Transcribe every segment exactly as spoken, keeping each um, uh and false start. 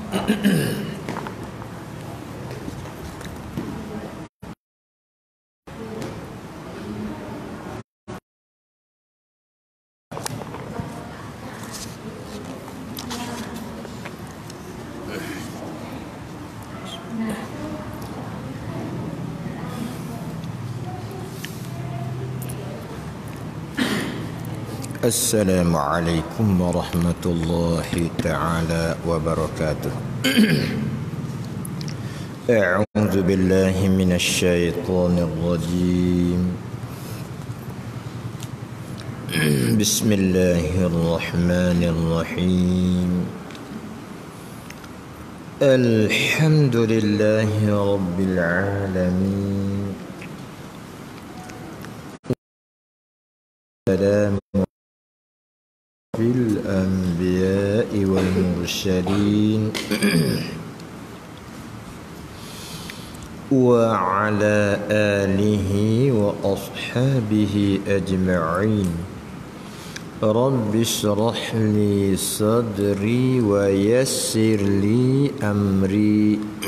السلام عليكم ورحمة الله تعالى وبركاته. أعوذ بالله من الشيطان الرجيم. بسم الله الرحمن الرحيم. الحمد لله رب العالمين. سلام في الأنبياء والمرسلين وعلى آله وأصحابه أجمعين. رب اشرح لي صدري ويسر لي أمري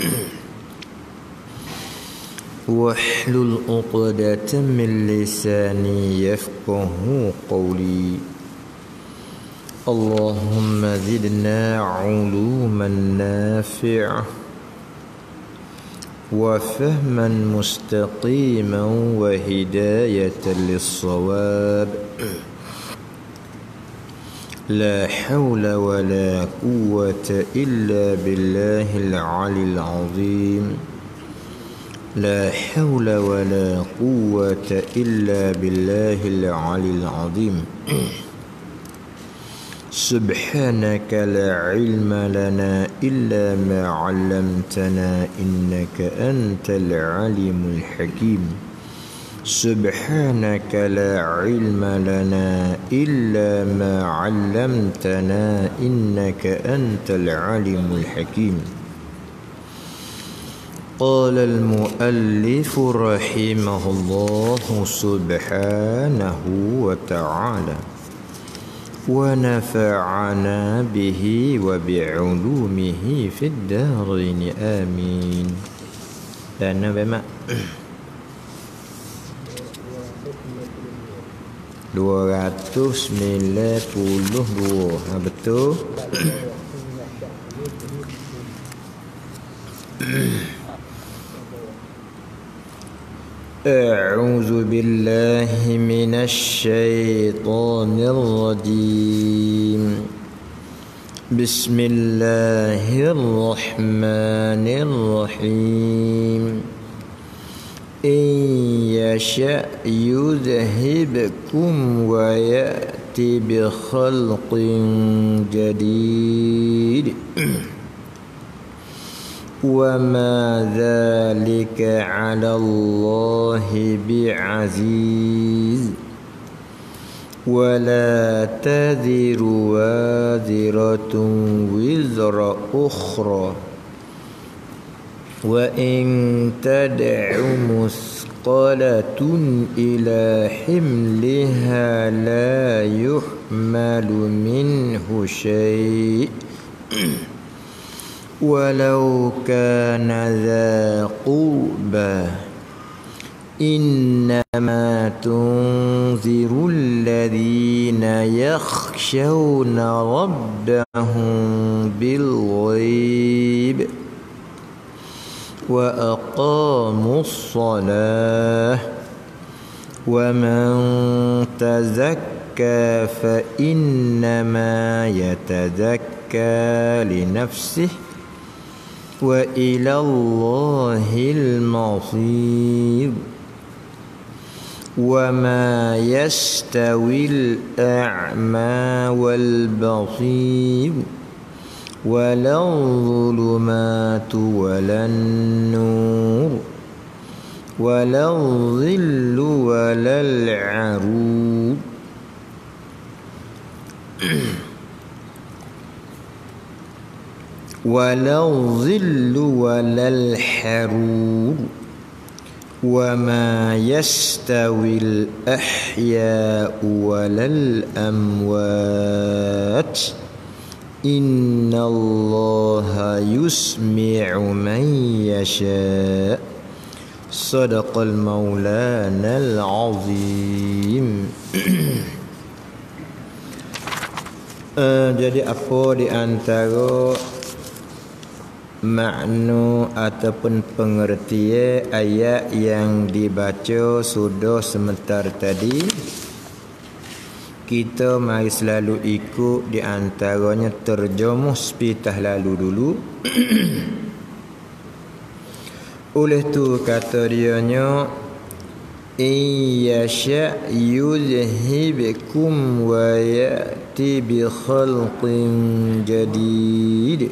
واحلل عقدة من لساني يفقه قولي. اللهم زدنا علوما نافعة وفهما مستقيما وهداية للصواب. لا حول ولا قوة إلا بالله العلي العظيم. لا حول ولا قوة إلا بالله العلي العظيم. سبحانك لا علم لنا إلا ما علمتنا إنك أنت العليم الحكيم. سبحانك لا علم لنا إلا ما علمتنا إنك أنت العليم الحكيم. قال المؤلف رحمه الله سبحانه وتعالى ونفعنا به وبعلومه في الدارين آمين. Dan apa mak? dua ratus sembilan puluh dua. Ha, betul? أعوذ بالله من الشيطان الرجيم. بسم الله الرحمن الرحيم. إن يشأ يذهبكم ويأتي بخلق جديد وما ذلك على الله بعزيز. ولا تذر وازرة وزر أخرى وإن تدع مثقلة إلى حملها لا يحمل منه شيء ولو كان ذا قربى. إنما تنذر الذين يخشون ربهم بالغيب وأقاموا الصلاة ومن تزكى فإنما يتزكى لنفسه وإلى الله المصير. وما يستوي الأعمى والبصير ولا الظلمات ولا النور ولا الظل ولا العروب. ولا الظل ولا الحرور. وما يستوي الأحياء ولا الأموات innallaha yusmi'u man yasha. Sadaqal maulanal azim. uh, Jadi apa di antara makna ataupun pengertian ayat yang dibaca sudah sebentar tadi, kita mari selalu ikut di antaranya terjemuh sepitah lalu dulu. Oleh tu kata dianya, iyasha yuzhibukum wa ya'ti bi khalqin jadid.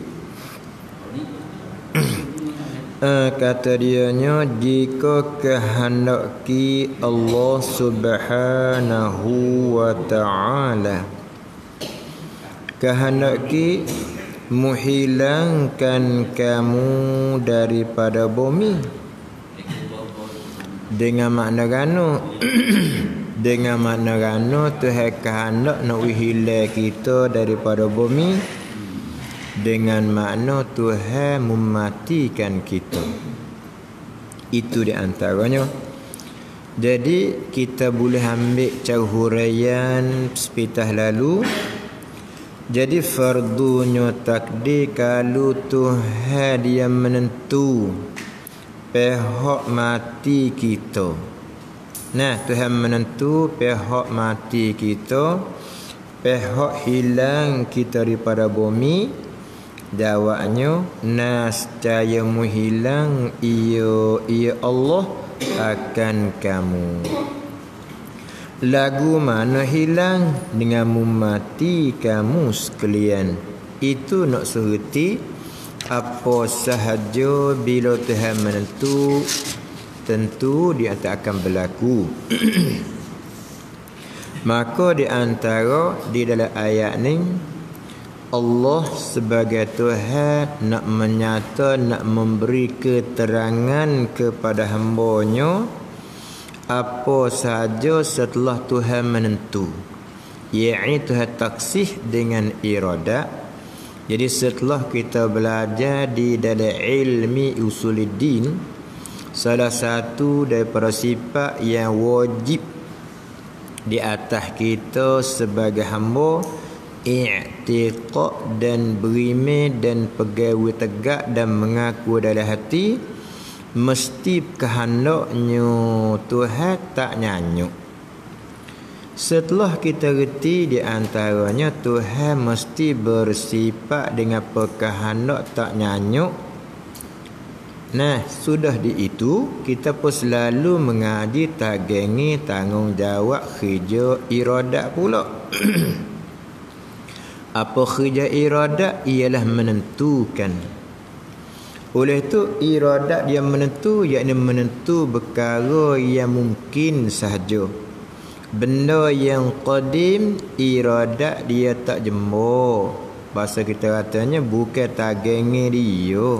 Uh, kata dianya, jika kehendaki Allah Subhanahu wa ta'ala, kehendaki menghilangkan kamu daripada bumi. Dengan makna gano dengan makna gano Tuhan kehendak nak hilang kita daripada bumi. Dengan makna Tuhan mematikan kita. Itu di antaranya. Jadi kita boleh ambil cara huraian sepitah lalu. Jadi fardunya takdir kalau Tuhan dia menentu pihak mati kita. Nah, Tuhan menentu pihak mati kita, pihak hilang kita daripada bumi. Jawabnya, nascaya menghilang ia ia Allah akan kamu. Lagu mana hilang dengan memati kamu sekalian. Itu nak serti apa sahaja bila Tuhan menentu, tentu dia akan berlaku. Maka di antara di dalam ayat ni, Allah sebagai Tuhan nak menyata, nak memberi keterangan kepada hamba-Nya apa sahaja setelah Tuhan menentu, iaitu Tuhan taksih dengan iradah. Jadi setelah kita belajar di dalam ilmi usuluddin, salah satu daripada sifat yang wajib di atas kita sebagai hamba, i'tiqad dan beriman dan pegawai tegak dan mengaku dalam hati mesti kehendaknya Tuhan tak nyanyuk. Setelah kita reti di antaranya Tuhan mesti bersifat dengan kehendak tak nyanyuk. Nah, sudah di itu kita pun selalu mengaji tagengi tanggungjawab kerja iradat pula. Apa kerja iradat? Ialah menentukan. Oleh itu iradat dia menentu, iaitu menentu perkara yang mungkin sahaja. Benda yang qadim, iradat dia tak jemur. Bahasa kita katanya bukan tagengi dia.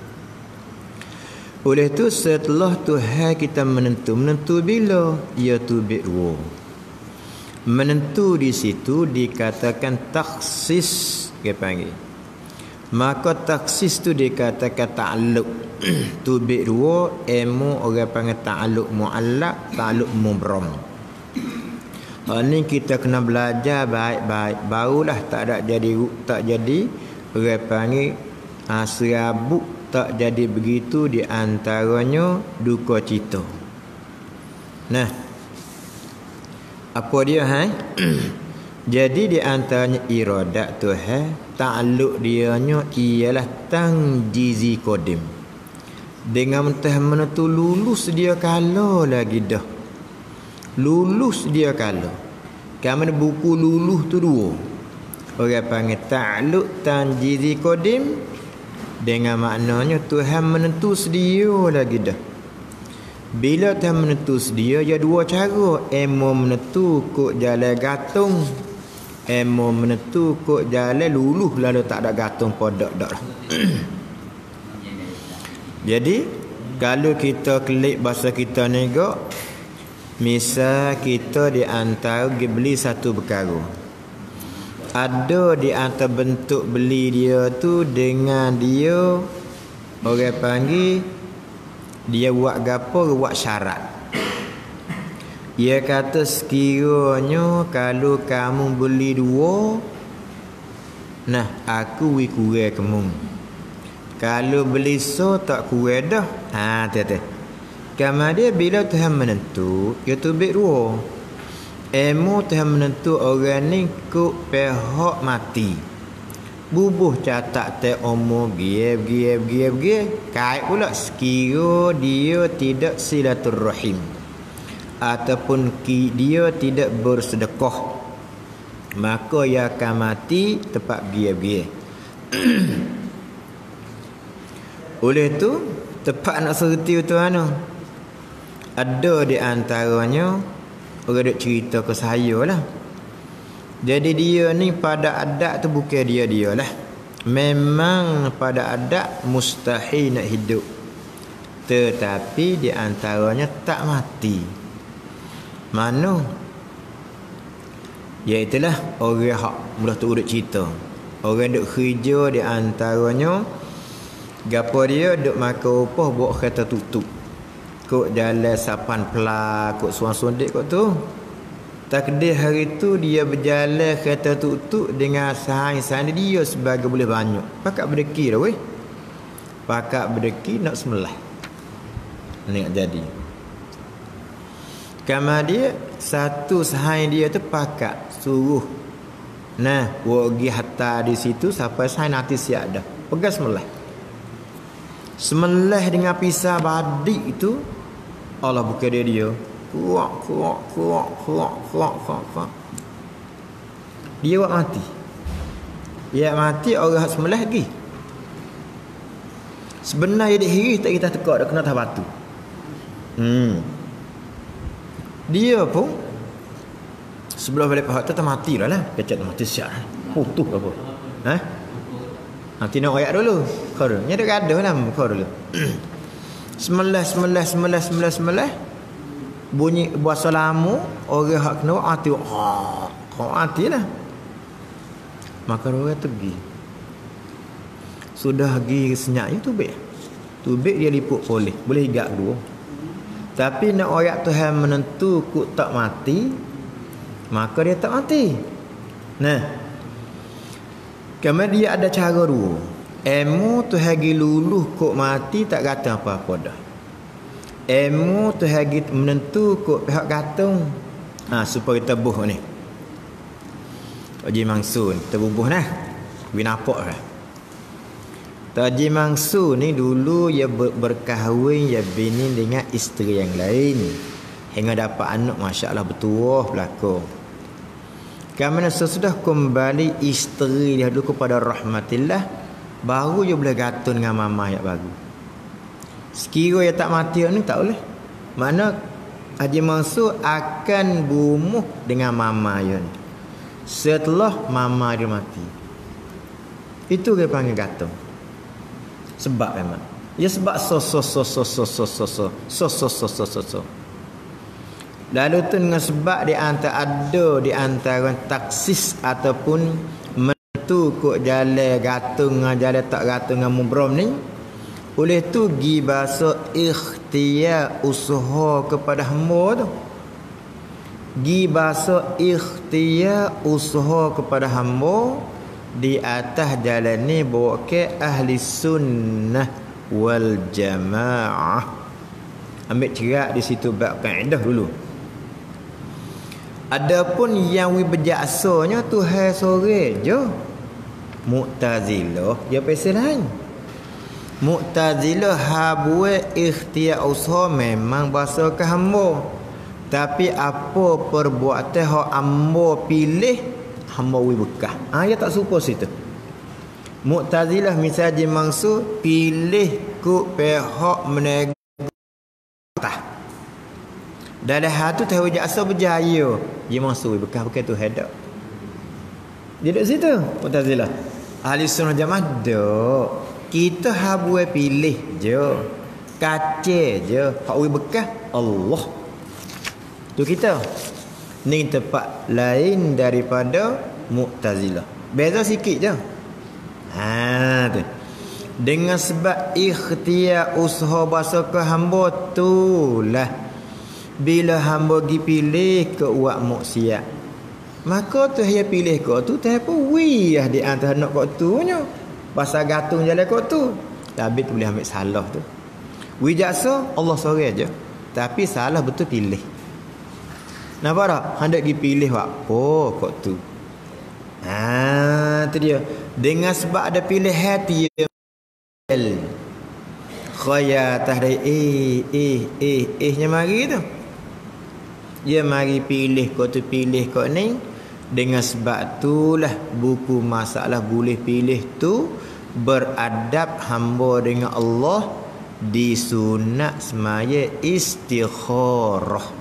Oleh itu setelah Tuhan kita menentu, menentu bila? Iaitu bidwa. Menentu di situ dikatakan taksis, dia panggil. Maka taksis tu dikatakan ta'alluq. Tu bidwa, ilmu orang panggil ta'alluq mu'allaq, ta'alluq mubram. Ha, ni kita kena belajar baik-baik, barulah tak ada jadi tak jadi orang panggil ha, serabut, tak jadi begitu di antaranya duka cita. Nah, apa dia hai? Jadi di antaranya iradat Tuhan, ta'alluq dianya ialah tangjizi qadim. Dengan Tuhan menentu lulus dia kala lagi dah. Lulus dia kala. Kamu buku lulus tu dua. Orang panggil ta'alluq tangjizi qadim, dengan maknanya Tuhan menentu sedia lagi dah. Bila Tuhan menentu sedia, ya dua cara. Emo menentu kok jalan gantung, emo menentu kok jalan luluh lalu tak ada gantung podak dak. Jadi kalau kita klik bahasa kita ni gak, misal kita di antara beli satu perkara. ada di antara bentuk beli dia tu dengan dia orang panggil dia buat gapo, buat syarat. Dia kata sekiranya kalau kamu beli dua, nah aku wi kurang kamu. Kalau beli so tak kurang dah. Ha tu-tu. Kemudian bila Tuhan menentu, dia tu beli dua. Emu Tuhan menentu orang ni kuk pihak mati. Bubuh catak te umur giap giap giap giap. Kait pula sekira dia tidak silaturrahim ataupun ki dia tidak bersedekah, maka ia akan mati tempat giap-giap. Oleh tu tempat nak serti tu mana? Ada di antaranya orang duk cerita ke saya lah. Jadi dia ni pada adat tu bukan dia-dia lah. Memang pada adat mustahil nak hidup. Tetapi di antaranya tak mati. Mana? Iaitulah orang hak mula tu duk cerita. Orang duk kerja di antaranya gapo dia duk makan upah buat kereta tutup. Kok jalan sapan pelak, kok suang dek kok tu. Takdir hari tu dia berjalan kereta tutup dengan sahaja dia sebagai boleh banyak. Pakak berdeki dah weh. Pakak berdeki nak semelah. Ni nak jadi. Kamar dia satu sahaja dia tu pakak suruh. Nah, wagi hatta di situ sampai saya nanti siap dah. Pegas semelah. Semelah dengan pisah badik itu Allah buka dia dia. Kuak, kuak, kuak, kuak, kuak, kuak, kuak. Dia buat mati. Dia mati orang semelah lagi. Sebenarnya dia hirih tak kita tekak dah kena atas batu. Hmm. Dia pun sebelah balik pihak tu mati lah lah. Kecet mati siap. Putuh apa? Ha? Nanti nak ayat dulu. Kau dulu. Ni ada gaduh lah kau dulu. Semelah, semelah, semelah, semelah, semelah. Bunyi buat salamu, orang hak kena hati. Ha, kau hati lah. Maka orang tu pergi. Sudah pergi senyaknya tubik. Tubik dia liput boleh. Boleh higak dua. Tapi nak ayat Tuhan menentu kuk tak mati, maka dia tak mati. Nah. Kemudian dia ada cara dua. Emu tu hagi luluh kok mati tak kata apa-apa dah. Emu tu hagi menentu kok pihak gantung. Ha, supaya tebuh ni. Haji Mansur terbubuh nah. Wi nampak lah. Haji Mansur ni dulu ia ber- berkahwin ia bini dengan isteri yang lain. Hingga dapat anak masya-Allah bertuah belakang. Kerana sesudah kembali isteri dia dulu kepada rahmatillah, baru dia boleh gatun dengan mama yang baru. Sekira dia tak mati ni tak boleh. Mana Haji Mansur akan berumuh dengan mama dia ni setelah mama dia mati. Itu dia panggil gatun. Sebab memang. Ya sebab so so so so so so so so so so so so so so. Lalu tu dengan sebab di antara ada di antara taksis ataupun menentu kok jalan gatung dengan jalan tak gatung dengan mubrom ni. Oleh tu gi bahasa ikhtiar usaha kepada hamba tu. Gi bahasa ikhtiar usaha kepada hamba di atas jalan ni bawa ke ahli sunnah wal jamaah. Ambil cerak di situ bab kaedah dulu. Adapun yang wi berjaksanya Tuhan sore je. Mu'tazilah dia pasal lain. Mu'tazilah habwe ikhtiar usaha memang bahasa ke hamba. Tapi apa perbuatan hak hamba pilih hamba wi bekah. Ha dia tak suka situ. Mu'tazilah misalnya maksud pilih ku pihak menegak. Dalam hatu tahu jaksa berjaya. Dia masuk bekas bekas tu hadak. Dia duduk situ Mu'tazilah. Ahli sunnah jamaah dok. Kita habue pilih je. Kace je. Hak we bekas Allah. Tu kita. Ni tempat lain daripada Mu'tazilah. Beza sikit je. Ha tu. Dengan sebab ikhtiar usaha bahasa ke hamba tu lah. Bila hamba gi pilih ke buat maksiat, maka tu dia pilih kau tu teh pun wiyah di antara nak kau tu nya. Pasal gantung jalan kau tu. Tapi tu boleh ambil salah tu. Wi jaksa Allah sorang aja. Tapi salah betul pilih. Nampak tak? Hendak pergi pilih apa kok tu. Ha, tu dia. Dengan sebab ada pilih hati khayatah dari eh eh eh ehnya mari tu. Dia mari pilih kok tu pilih kok ni. Dengan sebab itulah buku masalah boleh pilih tu beradab hamba dengan Allah disunat semaya istikharah.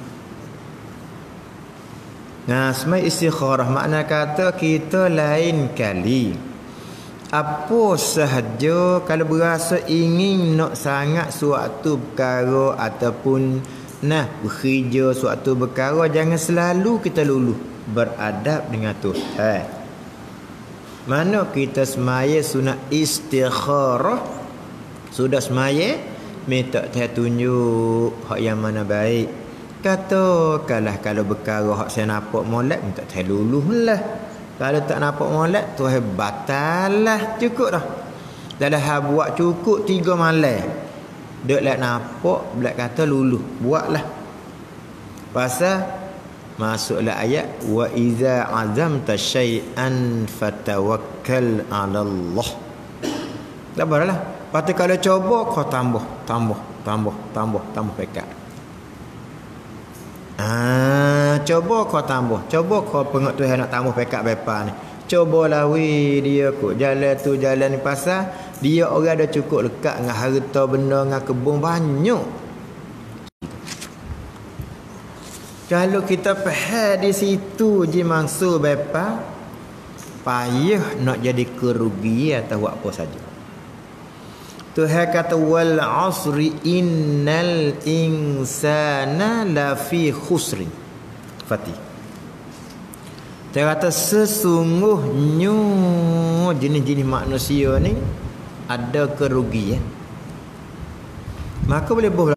Nah, semai istikharah makna kata kita lain kali apa sahaja kalau berasa ingin nak sangat suatu perkara ataupun nah bekerja suatu perkara, jangan selalu kita luluh beradab dengan Tuhan. Mana kita semaya sunat istikharah, sudah semaya minta Tuhan tunjuk hak yang mana baik. Katakanlah kalau perkara hak saya nampak molek, minta Tuhan luluh lah. Kalau tak nampak molek, Tuhan batal lah. Cukup dah. Dalam hal buat cukup tiga malam. Dek lah nampak, belak kata luluh. Buatlah. Pasal masuklah ayat wa iza azamta syai'an fatawakkal 'ala Allah. Tak apalah. Patut kalau coba kau tambah, tambah, tambah, tambah, tambah pekat. Ah, coba kau tambah. Coba kau pengok Tuhan nak tambah pekat bepa ni. Cobalah we dia kok jalan tu jalan ni pasal dia orang ada cukup lekat dengan harta benda dengan kebun banyak. Kalau kita faham di situ je maksud bepa, payah nak jadi kerugian atau apa saja. Tuhan kata wal asri innal insana lafi khusrin. Fatih. Dia kata sesungguhnya jenis-jenis manusia ni ada kerugian. Maka boleh boh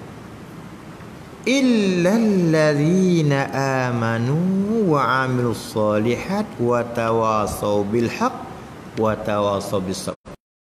illal ladzina amanu wa amilus solihat wa tawasaw bil haqq wa tawasaw bis sabr.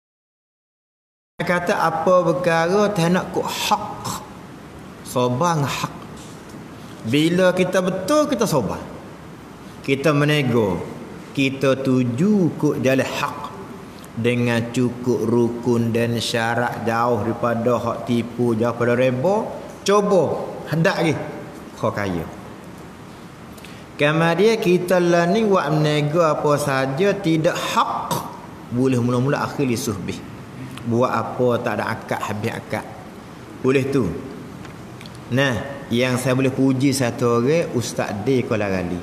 Kata apa perkara tak nak kok hak. Sabar dengan hak. Bila kita betul kita sabar. Kita menego. Kita tuju kok jalan hak dengan cukup rukun dan syarat jauh daripada hak tipu, jauh daripada reba. Coba hendak lagi kau kaya. Kemudian kita lah ni buat menego apa saja tidak hak, boleh mula-mula akhir li suhbih. Buat apa tak ada akad, habis akad. Boleh tu. Nah, yang saya boleh puji satu orang, Ustaz D Kuala Gali.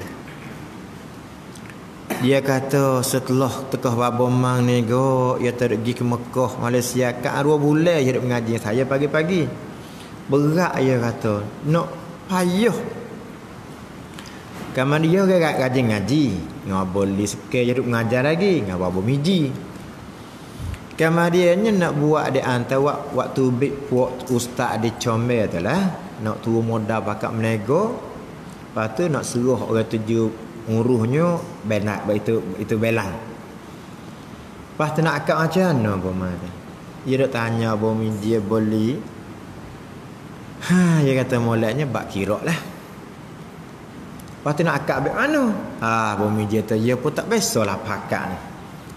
Dia kata setelah tekah Baba Mang ni go, dia pergi ke Mekah, Malaysia, kat dua bulan dia duk mengaji saya pagi-pagi. Berat dia kata, nak payah. Kamu dia orang rajin ngaji, ngau boleh sekali dia duk mengajar lagi, ngau Baba Miji. Kemudiannya nak buat di antara waktu big buat ustaz di Comel tu lah, nak turun modal pakat menego. Lepas tu nak suruh orang tuju nguruhnya benat itu itu belang. Lepas tu nak akad macam mana Boma tu? Dia dak tanya Boma dia boleh. Ha, dia kata moleknya bak kirok lah. Lepas tu nak akad bak mana? Ha, Boma dia tu dia pun tak biasalah pakat ni.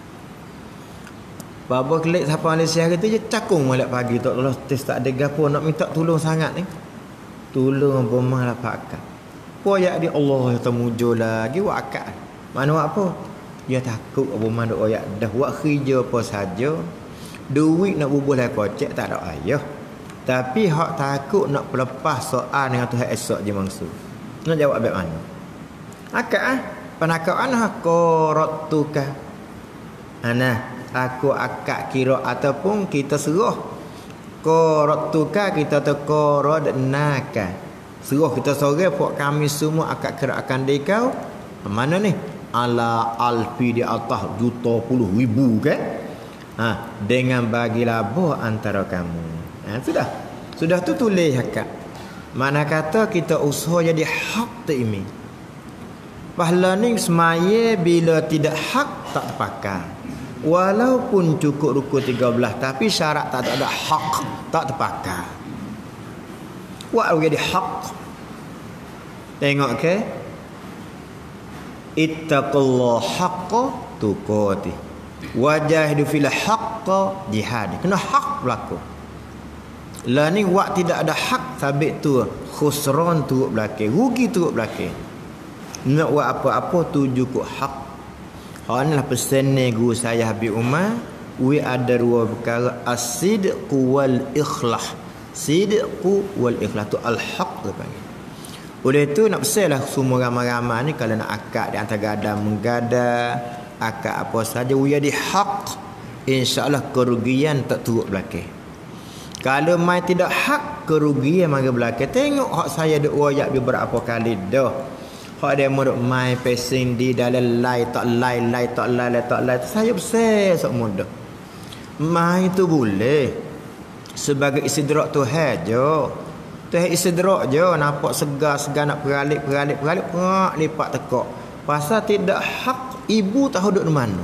Baba kelik siapa Malaysia kata je cakung molek pagi tak Allah tes tak ada gapo nak minta tolong sangat ni. Tolong Boma lah pakat. Poyak dia Allah yang temujur lagi buat akad. Mana buat apa? Dia takut Boma duk oyak dah buat kerja apa saja. Duit nak bubuh lah kocek tak ada ayah. Tapi hak takut nak pelepas soal dengan Tuhan esok je maksud. Nak jawab baik mana? Akad ah. Panakau ana qaratuka. Ana aku akad kira ataupun kita serah. Qaratuka kita tu qaradnaka. Serah kita sorang buat kami semua akad kira akan dikau. Mana ni? ala alfi di atas juta puluh ribu kan. Ha, dengan bagi labah antara kamu. Ha, sudah. Sudah tu tulis hakak. Mana kata kita usaha jadi hak tak ini. Pahala ni semaya bila tidak hak tak terpakai. Walaupun cukup rukun tiga belas tapi syarat tak ada hak tak terpakai. Wak jadi hak. Tengok ke? Ittaqullah haqqa tuqatih. Wajahidu fil haqqa jihad. Kena hak berlaku. Lah ni wak tidak ada hak sabit tu khusran turut belakang, rugi turut belakang. Nak buat apa-apa tuju ke hak. Ha inilah pesan ni guru saya Habib Umar, we ada dua perkara, as-sidqu wal ikhlas. Sidqu wal ikhlas tu al-haq tu panggil. Oleh tu nak pesanlah semua ramai-ramai ni kalau nak akad di antara gada menggada, akad apa saja we ada hak, insya-Allah kerugian tak turut belakang. Kalau mai tidak hak, kerugian mari belakang. Tengok hak saya duk royak beberapa kali dah. Hak dia mau duk mai passing di dalam lai tak lai lai tak lai lai tak lai. Saya besar sok mudah. Mai tu boleh sebagai istidrak Tuhan je. Tuhan istidrak je, nampak segar-segar nak peralik peralik peralik perak lipat tekak. Pasal tidak hak, ibu tahu duk di mana.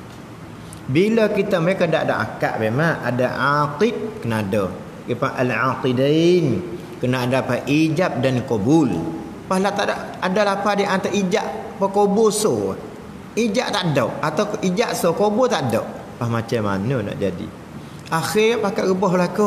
Bila kita mereka tak ada akad memang ada aqid kena ada. Kita al-aqidain kena ada apa ijab dan qabul. Pahala tak ada ada apa di antara ijab apa qabul so. Ijab tak ada atau ijab so qabul tak ada. Pas macam mana nak jadi? Akhir pakai rebah belaka.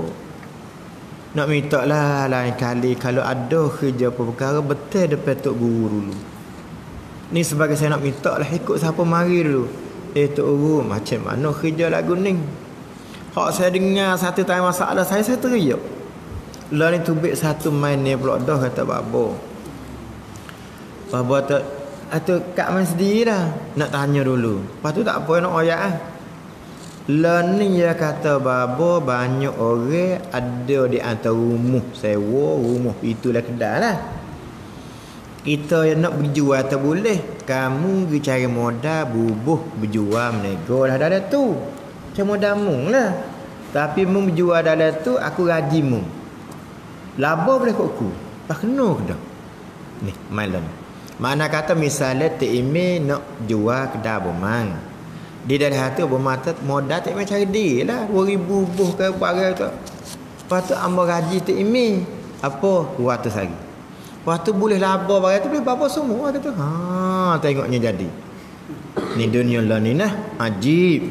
Nak minta lah lain kali kalau ada kerja apa perkara betul depan tok guru dulu. Ni sebagai saya nak minta lah ikut siapa mari dulu. Eh Tok Guru, macam mana kerja lagu ni? Hak saya dengar satu tanya masalah saya, saya teriak. Lah ni tubik satu main ni pula dah kata babo. Babo tu, atau Kak main sendiri dah. Nak tanya dulu. Lepas tu tak apa nak oyak ah. Lah ni dia kata babo banyak orang ada di antara rumah sewa, rumah itulah kedai lah. Kita yang nak berjual tak boleh. Kamu pergi cari modal bubuh berjual menego lah dalam tu. Macam modal mung lah. Tapi mung berjual dalam tu aku gaji mung. Laba boleh kok aku. Tak kena ke dah. Ni malam. Mana kata misalnya T Ime nak jual kedai bomang. Di dalam hati bomang tu modal tak macam cari dia lah. dua ribu bubuh ke barang tu. Lepas tu ambil gaji T Ime. Apa? dua ratus lagi. Lepas tu boleh laba barang tu boleh bapa semua kata. Ha, tengoknya jadi. Ni dunia lah ni nah. Ajib.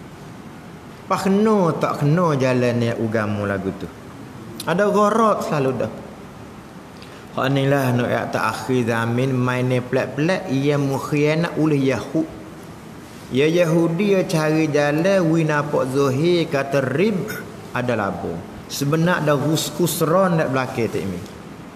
Pak kena tak kena jalan ni agama lagu tu. Ada gharat selalu dah. Hak ni lah nak ayat tak akhir zaman main ni pelat-pelat ia mukhianat oleh Yahud. Ya Yahudi ya cari jalan wi nampak zahir kata rib ada laba. Sebenar ada khusran dak belakang tak ni.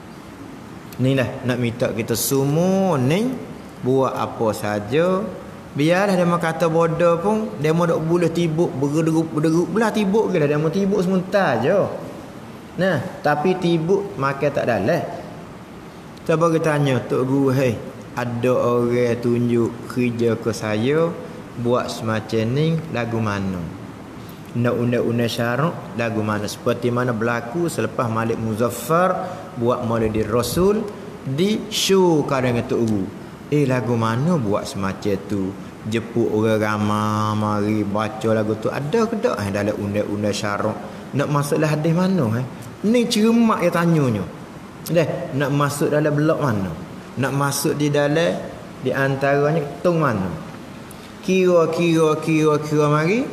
Inilah nak minta kita semua ni buat apa saja. Biarlah dia mau kata bodoh pun dia mau dok boleh tibuk berderup berderup belah tibuk ke dah dia mau tibuk sebentar je. Nah, tapi tibuk makan tak dalah. Cuba kita tanya Tok Guru, hey, ada orang tunjuk kerja ke saya buat semacam ni lagu mana? Nak undang-undang syarak lagu mana? Seperti mana berlaku selepas Malik Muzaffar buat Maulid Rasul di show kadang Tok Guru. Eh lagu mana buat semacam tu? Jepuk orang ramai mari baca lagu tu. Ada ke tak eh, dalam undang-undang syarak? Nak masuk dalam hadis mana eh? Ni cermak yang tanyanya. Dah, nak masuk dalam blok mana? Nak masuk di dalam di antaranya ketung mana? Kira-kira kira-kira mari.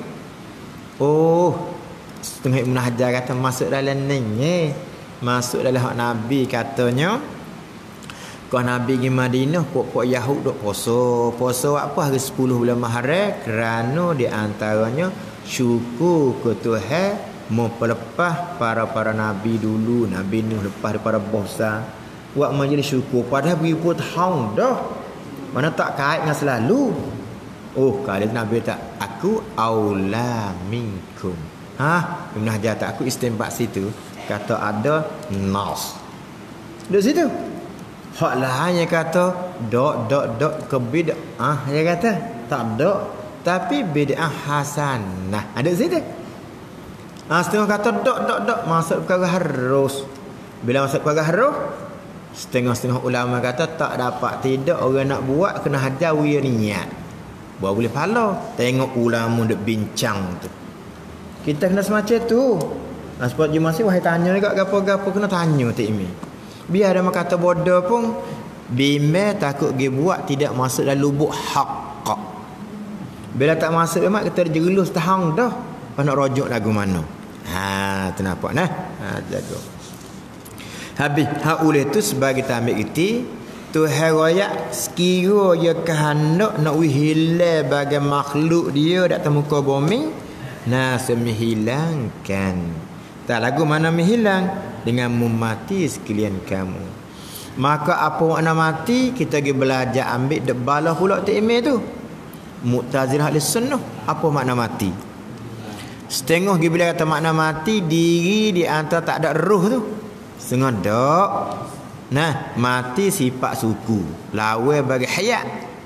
Oh, setengah Ibn Hajar kata masuk dalam ni eh. Masuk dalam hak Nabi katanya. Kau Nabi pergi Madinah, pok-pok Yahud duk puasa. Puasa apa hari sepuluh bulan Muharram kerana di antaranya syukur ke Tuhan memperlepas para-para nabi dulu, Nabi Nuh lepas daripada bosa. Buat majlis syukur padahal beribu tahun dah. Mana tak kait dengan selalu. Oh, kali Nabi tak aku aula minkum. Ha, Ibn Hajar tak aku istinbat situ kata ada nas. Di situ. Hak lain yang kata dok dok dok ke bid'ah, dia kata tak dok, tapi bid'ah hasanah. Ada situ. Ah, setengah kata dok dok dok maksud perkara harus. Bila maksud perkara harus, setengah-setengah ulama kata tak dapat, tidak, orang nak buat kena hajar wir niat. Baru boleh pahala. Tengok ulama duk bincang tu. Kita kena semacam tu. Nah, sebab je masih wahai tanya juga gapo-gapo kena tanya tak imi. Biar ada kata bodoh pun bimbang takut dia buat tidak masuk dalam lubuk hak. Bila tak masuk memang kita jerulus tahang dah. Apa nak rujuk lagu mana? Ha, tu nampak nah. Ha, jaga. Habis hak oleh tu sebagai tambah kita Tuhan royak sekira dia kehendak nak hilang bagi makhluk dia dak muka bumi, nah semihilangkan. Tak lagu mana menghilang dengan memati sekalian kamu. Maka apa makna mati kita pergi belajar ambil dak balah pula tak email tu. Mu'tazilah ahli sunnah apa makna mati? Setengah pergi bila kata makna mati diri di antara tak ada roh tu. Setengah dak. Nah, mati sifat suku, lawan bagi hayat.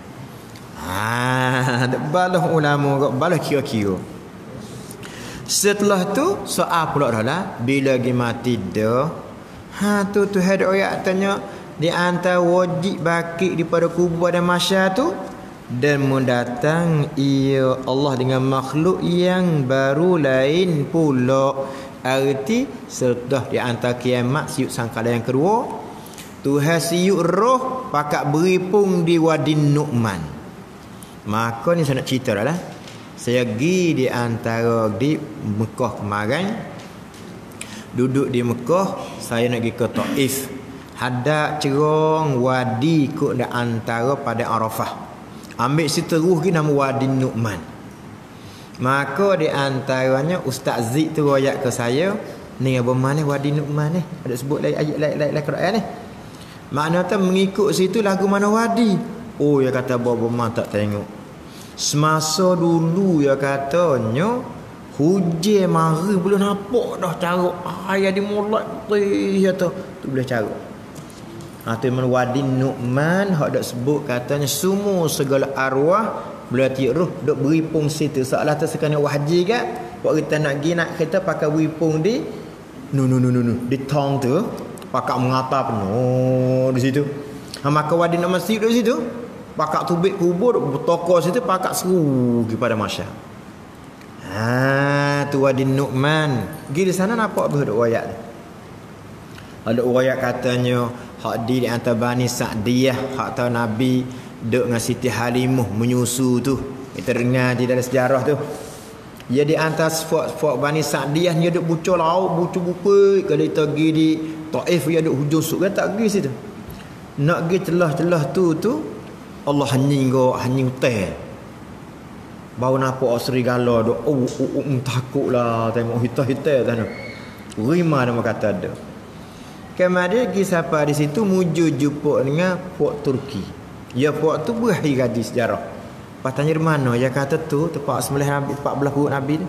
Ah, dak balah ulama kok balah kira-kira. Setelah tu soal pula dah bila gi mati dah. Ha tu tu had ayat tanya di antara wajib baki daripada kubur dan masyar tu dan mendatang ia Allah dengan makhluk yang baru lain pula. Arti setelah di antara kiamat siut sangkala yang kedua Tuhan siut roh pakak beri pun di Wadi Nu'man. Maka ni saya nak cerita dah lah. Saya pergi di antara di Mekah kemarin. Duduk di Mekah, saya nak pergi ke Taif. Hadap cerong wadi kot di antara pada Arafah. Ambil situ terus pergi nama Wadi Nu'man. Maka di antaranya Ustaz Zik tu royak ke saya, ni apa mana Wadi Nu'man ni? Ada sebut lagi ayat lain-lain Quran ni. Makna tu mengikut situ lagu mana wadi. Oh, dia kata bawa tak tengok. Semasa dulu ya katanya hujan mari belum nampak dah cara ayat dimulai putih kata tu boleh cara. Ha tu man Wadi Nu'man hak dak sebut katanya semua segala arwah berarti roh dak beri pung situ seolah tu sekali wahji kan. Pak kita nak gi nak kita pakai wipung di nu nu nu nu di tong tu pakak mengata penuh di situ. Ha maka Wadi Nu'man situ di situ. Pakak tubik kubur bertokor situ pakak seru kepada masyarakat. Ha tu Wadi Nu'man. Pergi di sana nampak apa dak ayat ni. Ada ayat katanya hak di antara Bani Sa'diyah hak tahu Nabi duk dengan Siti Halimah menyusu tu. Kita dengar di dalam sejarah tu. Dia di antara sifat-sifat Bani Sa'diyah dia duk bucur laut, bucur bukit. Kalau kita pergi di Taif dia duk hujung suk kan tak pergi situ. Nak pergi celah-celah tu tu Allah hanying go hanying teh. Bau nampak serigala duk oh, oh, oh, oh takutlah tengok hitam-hitam sana. Rima nama kata ada. Kemudian pergi siapa di situ muju jumpa dengan puak Turki. Ya puak tu berakhir gadis sejarah. Pas tanya di mana? Ya kata tu tempat sembelih Nabi, tempat belah perut Nabi tu.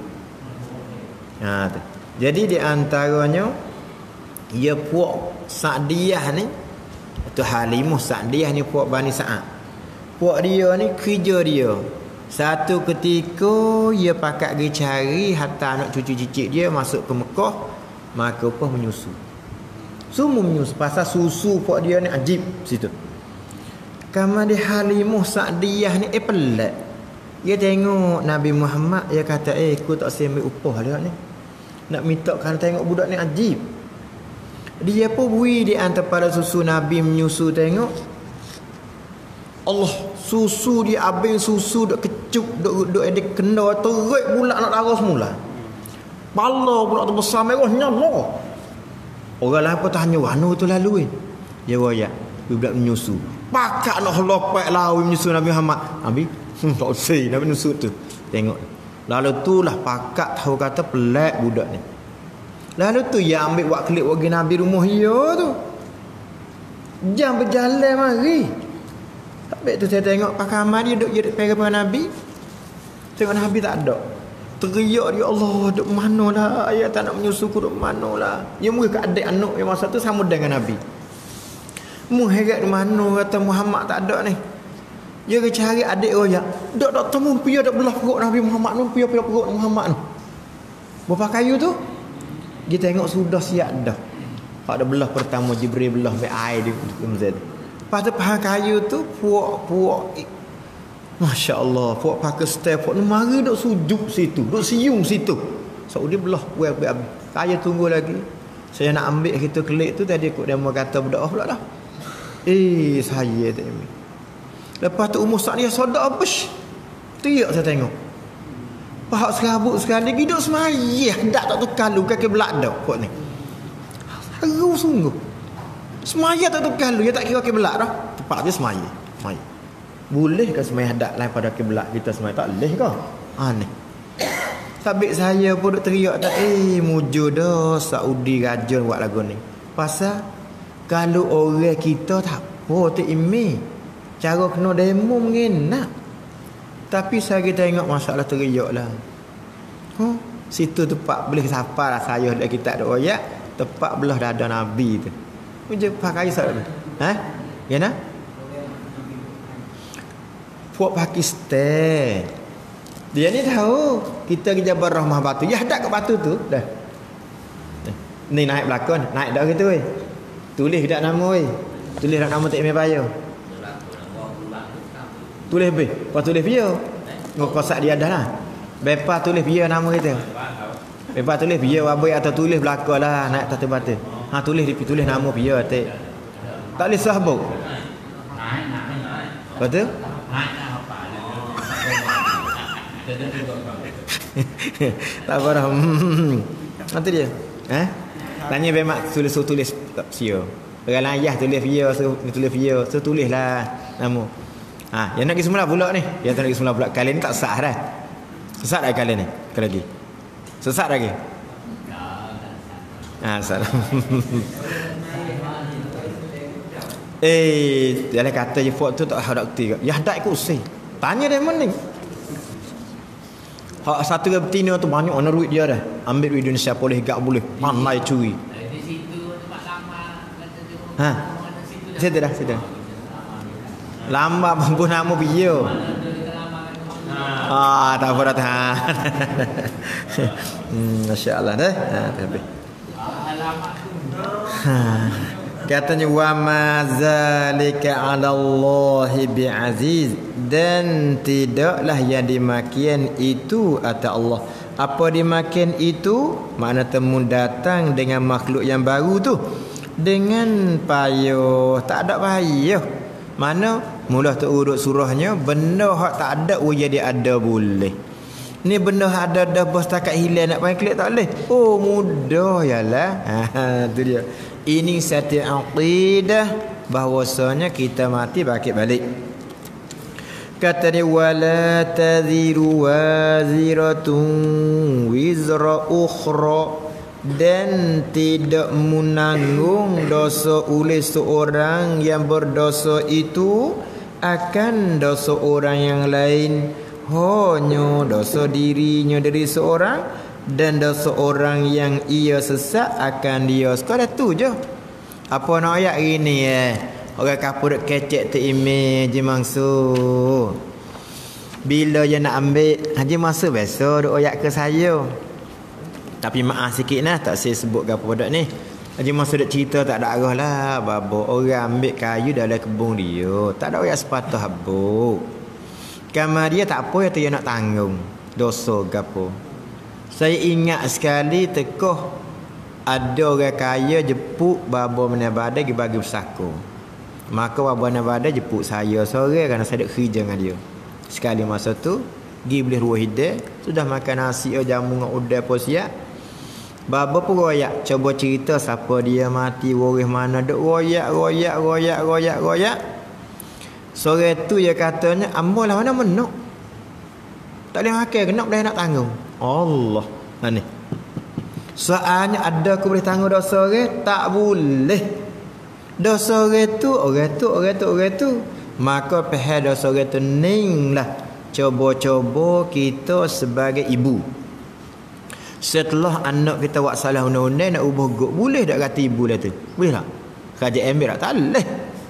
Ha tu. Jadi di antaranya ya puak Sa'diyah ni tu Halimah Sa'diyah ni puak Bani Sa'ad. Puak dia ni kerja dia. Satu ketika dia pakat pergi cari hatta anak cucu cicit dia masuk ke Mekah, maka pun menyusu. Semua menyusu pasal susu puak dia ni ajib situ. Kama di Halimah Sa'diyah ni eh pelik. Dia tengok Nabi Muhammad dia kata eh aku tak semai upah dia ni. Nak minta kan tengok budak ni ajib. Dia pun bui di antara pada susu Nabi menyusu tengok. Allah susu dia abang susu dak kecup dak dak ada kena terik pula nak darah semula. Pala pula tu besar merahnya Allah. Orang lain pun tanya wano tu lalu eh. Dia royak budak menyusu. Pakak nak lopak lawi menyusu Nabi Muhammad. Nabi hmm, tak usah Nabi menyusu tu. Tengok. Lalu tu lah pakak tahu kata pelik budak ni. Lalu tu ya ambil buat klik bagi Nabi rumah dia tu. Jam berjalan mari. Habis tu saya tengok pakai amal dia duduk je pegang pada Nabi. Tengok Nabi tak ada. Teriak dia Allah duduk mana lah. Ayat tak nak menyusuku duduk mana lah. Dia mungkin ke adik anak yang masa tu sama dengan Nabi. Mu heret mana kata Muhammad tak ada ni. Dia ke cari adik royak. Dak dak temu pia dak belah perut Nabi Muhammad tu, pia-pia perut Muhammad tu. Berapa kayu tu? Dia tengok sudah siap dah. Hak dah belah pertama Jibril belah mai air di Umzat. Lepas tu paha kayu tu puak-puak. Masya-Allah, puak pakai step, puak ni mari duk sujud situ, duk siung situ. So dia belah buat habis. Saya tunggu lagi. Saya nak ambil kita kelik tu tadi kok dia mau kata berdoa pula dah. Eh, saya tak ambil. Lepas tu umur saat dia sodak habis. Teriak saya tengok. Pahak serabut sekali hidup semayah dak tak tukar lu kaki belak dak kok ni. Haru sungguh. Semayah tak tukar lu, dia tak kira kaki belak dah. Tepat dia semayah. Semayah. Boleh ke semayah dak lain pada kaki belak kita semayah tak boleh ke? Aneh. Sabik saya pun duk teriak tak eh mujur dah Saudi rajin buat lagu ni. Pasal kalau orang kita tak apa tak imi. Cara kena demo mengenak. Tapi saya tengok masalah teriak lah. Huh? Situ tempat boleh siapa lah saya dah kita ada ayat. Tempat belah dada Nabi tu. Puja pakai saya. Ha? Ya nak? Puak Pakistan. Dia ni tahu kita kerja berrahmah batu. Ya dak ke batu tu dah. Ni naik belakon, naik dak gitu weh. Tulis dak nama weh. Tulis dak nama tak email bayar. Tulis be, kau tulis dia. Kau kosak dia dah lah. Bepa tulis dia nama kita. Bepa tulis dia abai atau tulis belakang lah naik atas batu. Ha tulis di tulis nama dia tak. Tak boleh sahabat. Betul? Tak apa dah. Nanti dia. Eh? Tanya bemak tulis tulis tak sia. Orang ayah tulis dia, tulis dia, so tulislah nama. Ha, yang nak pergi semula pula ni. Yang tak nak pergi semula pula. Kali ni tak sah dah. Sesat dah kali ni. Kali lagi. Sesat lagi. Ha, salah. eh, dia kata je fort tu tak ada bukti. Ya dak ikut sih. Tanya dia mana ni? Hak satu ke betina tu banyak orang duit dia dah. Ambil duit Indonesia boleh gak boleh. Pandai curi. Di situ tempat lama kata dia. Ha. Situ dah, situ. Lama pun nama dia. Ah, tak apa dah. Hmm, masya-Allah dah. Ha, tapi. Ha. Katanya wa ma zalika 'ala Allah bi'aziz, dan tidaklah yang dimakian itu atas Allah. Apa dimakian itu? Makna temu datang dengan makhluk yang baru tu dengan payah, tak ada payah. Mana mula tu urut surahnya benda hak tak ada oh jadi ada boleh. Ni benda ada dah bos takat hilang nak main klik tak boleh. Oh mudah yalah. Ha tu dia. Ini satu aqidah bahwasanya kita mati bangkit balik. Kata dia wala taziru waziratun wizra ukhra, dan tidak menanggung dosa oleh seorang yang berdosa itu akan dosa orang yang lain. Hanya dosa dirinya dari seorang dan dosa orang yang ia sesat akan dia. Sekadar tu je. Apa nak ayat ini eh? Orang kapur duk kecek tu imej Haji Mansur. Bila je nak ambil Haji Mansur biasa duk ayat ke saya. Tapi maaf sikit nah tak saya sebut apa dak ni. Haji Mansur duk cerita tak ada arah lah. Babo orang ambil kayu dalam kebun dia. Tak ada ayat sepatah habuk. Kamar dia tak apa dia nak tanggung dosa gapo. Saya ingat sekali tekoh ada orang kaya jepuk babo mana badai dia bagi bersako. Maka babo mana badai jepuk saya sore kerana saya duk kerja dengan dia. Sekali masa tu pergi beli ruah hidai, sudah makan nasi jamu dengan udai pun siap. Babo pun royak cuba cerita siapa dia mati waris mana duk royak royak royak royak royak. Sore tu dia katanya ambolah mana menuk. Tak boleh makan kenapa boleh nak tanggung. Allah. Ha ni. Soalnya ada aku boleh tanggung dosa orang tak boleh. Dosa orang tu orang tu orang tu orang tu. Maka pihak dosa orang tu ninglah. Coba-coba kita sebagai ibu. Setelah anak kita buat salah undang-undang nak ubah gok boleh tak kata ibu dah tu? Boleh tak? Kerja ambil tak? Tak boleh.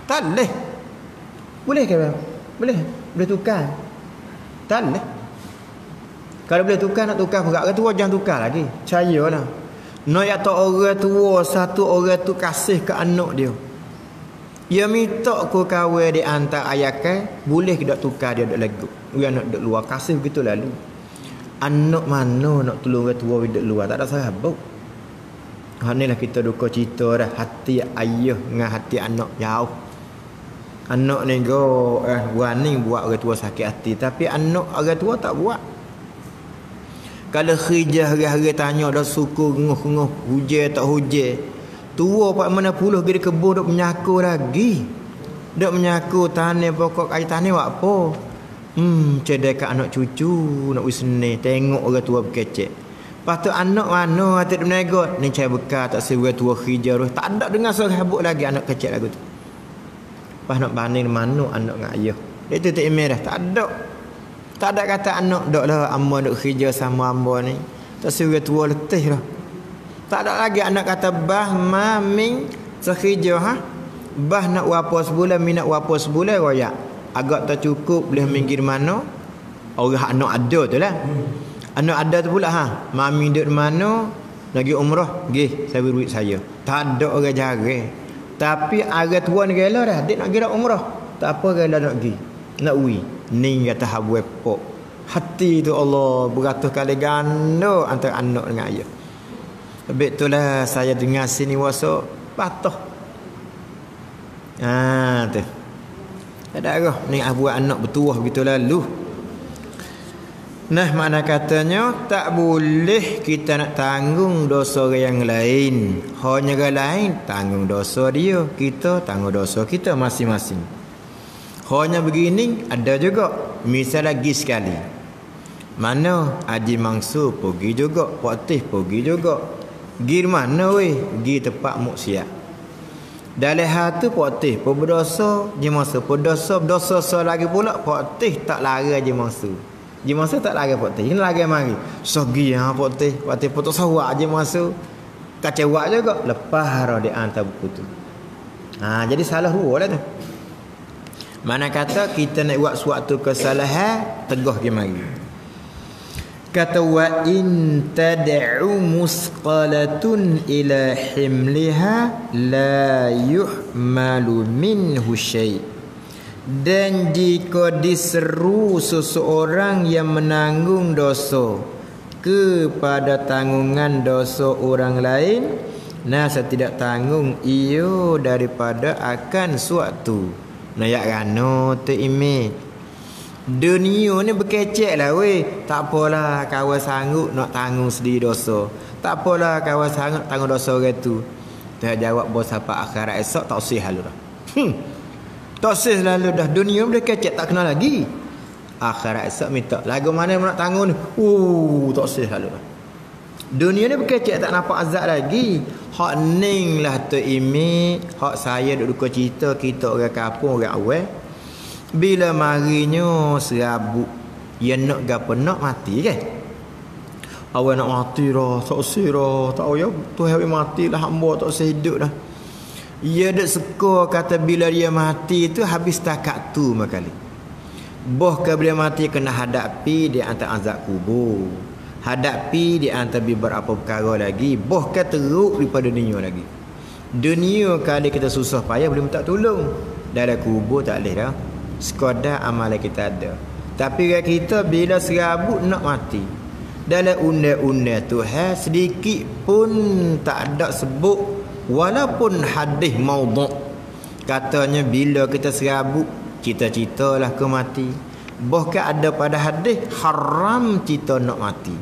Tak boleh. Boleh ke? Boleh. Boleh tukar. Tak boleh. Kalau boleh tukar, nak tukar perak tu jangan tukar lagi. Percayalah. Nak ya tak orang tua satu orang tu kasih ke anak dia. Dia minta ku kahwin di antara ayahkan, boleh ke tak tukar dia dak lagu. Dia nak dak luar kasih begitu lalu. Anak mana nak tolong orang tua dak luar, tak ada sahabat. Hanilah kita duka cerita dah, hati ayah dengan hati anak jauh. Anak ni go eh wani buat orang tua sakit hati, tapi anak orang tua tak buat. Kalau khijah hari-hari tanya dah suku nguh-nguh, hujan tak hujan. Tua pak mana puluh pergi kebun dok menyaku lagi. Dok menyaku tanah pokok air tanah buat apa? Hmm, cedek kat anak cucu nak wisne tengok orang tua berkecek. Lepas tu anak mana hati dia menegot, ni cai bekal tak sewa tua khijah tu. Tak ada dengar suara habuk lagi anak kecek lagu tu. Lepas nak banding mana anak dengan ayah. Dia tu tak email dah, tak ada. Tak ada kata anak dok lah amma dok khijah sama amma ni. Tak sewa tua letih dah. Tak ada lagi anak kata bah maming sekhijah ha. Bah nak wapo sebulan, mi nak wapo sebulan royak. Agak tak cukup boleh minggir mana? Orang anak ada tu lah. Anak ada tu pula ha. Mami duduk mana? Lagi umrah, gih saya beri duit saya. Tak ada orang jarang. Tapi orang tua ni rela dah, dia nak pergi umrah. Tak apa rela nak pergi. Nak ui. Ni kata habu epok. Hati tu Allah beratus kali ganda antara anak dengan ayah. Lebih itulah saya dengar sini wasok patuh. Ha tu. Tak ada arah ni buat anak bertuah begitu lalu. Nah, mana katanya tak boleh kita nak tanggung dosa orang yang lain. Hanya orang lain tanggung dosa dia, kita tanggung dosa kita masing-masing. Hanya begini ada juga. Misal lagi sekali. Mana Haji Mansur pergi juga, Pak Tih pergi juga. Gir mana weh? Gi tempat maksiat. Dalam hati Pak Tih pun berdosa, Haji Mansur pun berdosa, berdosa so lagi pula Pak Tih tak lari Haji Mansur. Haji Mansur tak lari Pak Tih, ini lari mari. Sogi ha Pak Tih, Pak Tih putus sawak Haji Mansur. Kecewa juga lepas hara di antara buku tu. Ha, jadi salah dua lah tu. Mana kata kita nak buat suatu kesalahan, tegah ke mari. Kata wa in tad'u musqalatun ila himliha la yuhmalu minhu syai'. Dan jika diseru seseorang yang menanggung dosa kepada tanggungan dosa orang lain, nah saya tidak tanggung ia daripada akan suatu. Nah yak rano tu imej. Dunia ni berkecek lah weh. Tak apalah kawan sanggup nak tanggung sendiri dosa. Tak apalah kawan sanggup tanggung dosa orang tu. Dia jawab bos apa akhirat esok tak usih lalu dah. Hmm. Tak usih lalu dah. Dunia berkecek tak kenal lagi. Akhirat esok minta lagu mana nak tanggung ni. Uh, tak usih lalu dah. Dunia ni berkecek tak nampak azab lagi. Hak ning lah tu imi. Hak saya duk duka cerita kita orang kampung orang awal. Bila marinya serabut, ya nak gapo nak mati kan? Awak nak mati dah, tak usah dah. Tak payah Tuhan mati lah, hamba tak usah hidup dah. Ia dak suka kata bila dia mati tu habis takat tu makali. Boh ke bila mati kena hadapi di antara azab kubur. Hadapi di antara beberapa perkara lagi. Boh ke teruk daripada dunia lagi. Dunia kali kita susah payah boleh minta tolong. Dalam kubur tak boleh dah. Sekadar amalan kita ada. Tapi kita bila serabut nak mati, dalam undang-undang Tuhan sedikit pun tak ada sebut, walaupun hadis maudhu' katanya bila kita serabut cita-citalah ke mati. Bahkan ada pada hadis haram kita nak mati.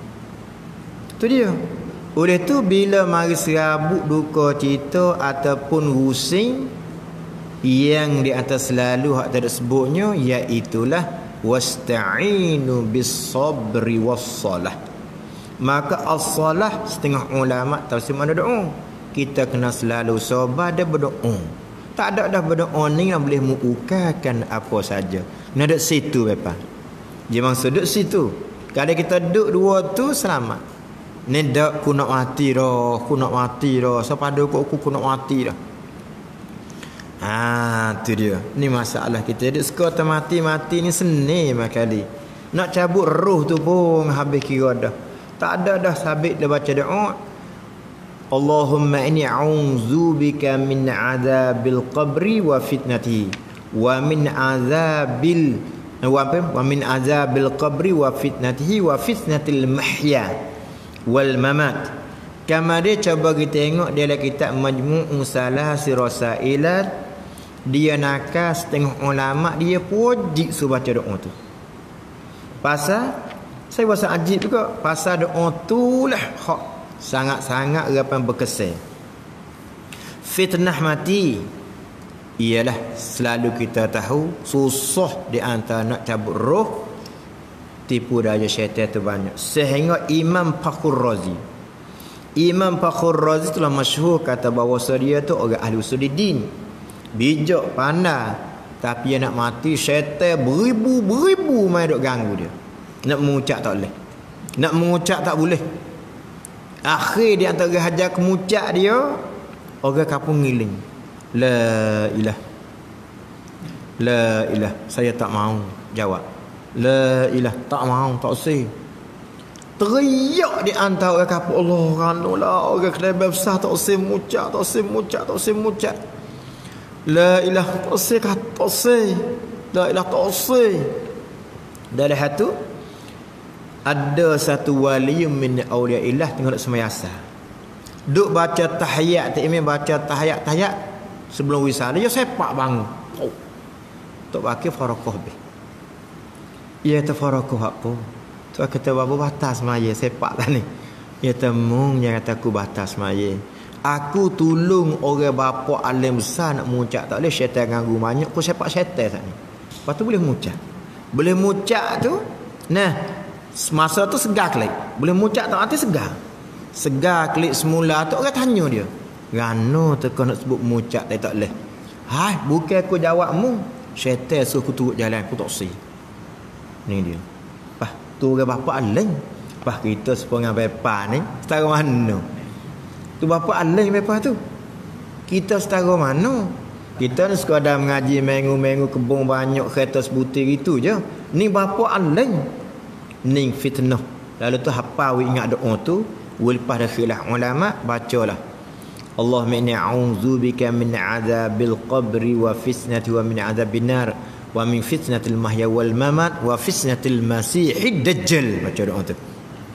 Tu dia. Oleh tu bila mari serabut duka cita ataupun rusing, yang di atas selalu hak tadi sebutnya iaitulah wasta'inu bis-sabri was-salah. Maka as-salah setengah ulama tafsir mana doa. Kita kena selalu sabar dan berdoa. Tak ada dah berdoa ni yang boleh mengukarkan apa saja. Nak duduk situ apa? Dia maksud duduk situ. Kalau kita duduk dua tu selamat. Ni dak ku nak mati dah, ku nak mati dah. Siapa ada ku aku ku nak mati dah. Ha, Ha, tu dia. Ni masalah kita. Duk suka mati-mati ni seni makali. Nak cabut roh tu pun habis kira dah. Tak ada dah sabit dia baca doa. Allahumma inni a'udzu bika min azabil qabri wa fitnati wa min azabil wa wa min azabil qabri wa fitnatihi wa fitnatil mahya wal mamat. Kama dia cuba kita tengok dalam kitab Majmu' Salasi Rasailat, dia nakal setengah ulama dia wajib suruh baca doa tu. Pasal saya rasa ajib juga, pasal doa tu lah hak sangat-sangat rapan berkesan. Fitnah mati ialah selalu kita tahu susah di antara nak cabut roh, tipu daya syaitan tu banyak. Sehingga Imam Fakhr Razi Imam Fakhr Razi telah masyhur kata bahawa dia tu orang ahli usuluddin, bijak, pandai, tapi dia nak mati syaitan beribu-beribu mai duk ganggu dia. Nak mengucap tak boleh, nak mengucap tak boleh. Akhir di antara hajar kemucak dia, orang kapung ngiling, la ilah, la ilah. Saya tak mau jawab, la ilah, tak mau, tak usah. Teriak di antara orang kapung, Allah ranulah orang kelebih besar, tak usah mucak, tak usah mucak, tak usah mucak. La ilah, tak usah, tak usah. La ilah, tak usah. Dari hatu ada satu wali min auliyaillah tengok semayasa. Duk baca tahiyat, tak imam baca tahiyat tahiyat sebelum wisada dia sepak bangun. Oh. Tok bakir farakoh be. Ya tafarakoh apa? Tu kata bapa batas maya sepak tadi. Ya temung yang kata aku batas maya. Aku tolong orang bapa alim besar nak mengucap tak boleh, syaitan ganggu banyak, aku sepak syaitan tadi. Lepas tu boleh mengucap. Boleh mengucap tu. Nah, semasa tu segar klik. Boleh mucak tak nanti segar. Segar klik semula tu orang tanya dia. Rano tu kau nak sebut mucak tak tak leh. Hai, bukan aku jawabmu. Syaitan suruh aku turut jalan, aku tak si. Ni dia. Pah, tu orang bapa alim. Pah kita sepengang bepa ni setara mana? Tu bapa alim bepa tu. Kita setara mana? Kita ni sekadar mengaji minggu-minggu kebun banyak kereta sebutir gitu je. Ni bapa alim. Ning fitnah. Lalu tu hafal ingat doa tu, lepas dah khilaf ulama bacalah. Allahumma inni a'udzu bika min azabil qabri wa fitnati wa min azabin nar wa min fitnatil mahya wal mamat wa fitnatil masihid dajjal. Baca doa tu.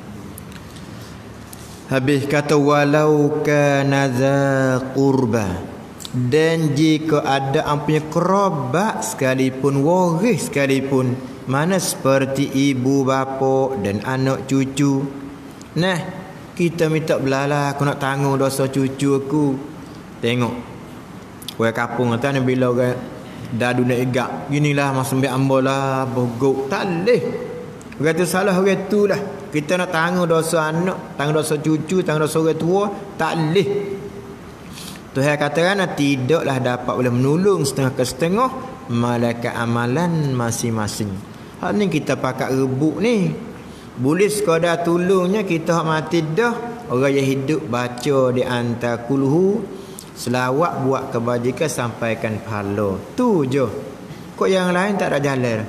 Habis kata walau kana za qurba, dan jika ada ampunya kerabat sekalipun, waris sekalipun, mana seperti ibu bapa dan anak cucu. Nah, kita minta belalah, aku nak tanggung dosa cucu aku. Tengok orang kampung kata ni bila orang dah dunia igak, ginilah masuk ambil ambolah bogok, tak leh. Orang tu salah orang tu lah. Kita nak tanggung dosa anak, tanggung dosa cucu, tanggung dosa orang tua, tak leh. Tuhan katakan tidaklah dapat boleh menolong setengah ke setengah malaikat amalan masing-masing. Hak ni kita pakat rebuk ni. Boleh sekadar tolongnya kita hak mati dah. Orang yang hidup baca di antara kulhu, selawat buat kebajikan, sampaikan pahala. Tu je. Kok yang lain tak ada jalan.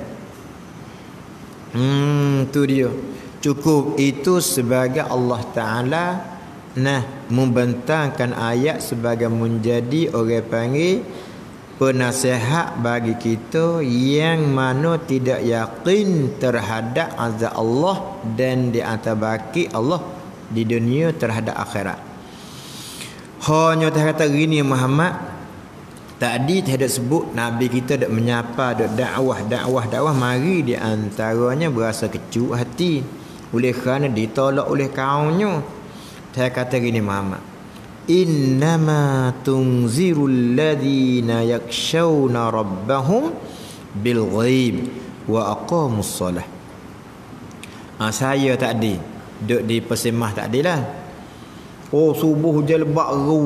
Hmm, tu dia. Cukup itu sebagai Allah Ta'ala nah membentangkan ayat sebagai menjadi orang panggil penasihat bagi kita yang mana tidak yakin terhadap azab Allah dan di antara baki Allah di dunia terhadap akhirat. Hanya kata gini Muhammad tadi tidak sebut Nabi kita dak menyapa, dak dakwah, dakwah, dakwah mari di antaranya berasa kecut hati oleh kerana ditolak oleh kaumnya. Saya kata gini Muhammad, innama tunzirul ladina yakshawna rabbahum bil ghaib wa aqamus salah. Ha, saya tadi duduk di persemah tadi lah. Oh subuh hujan lebat ru.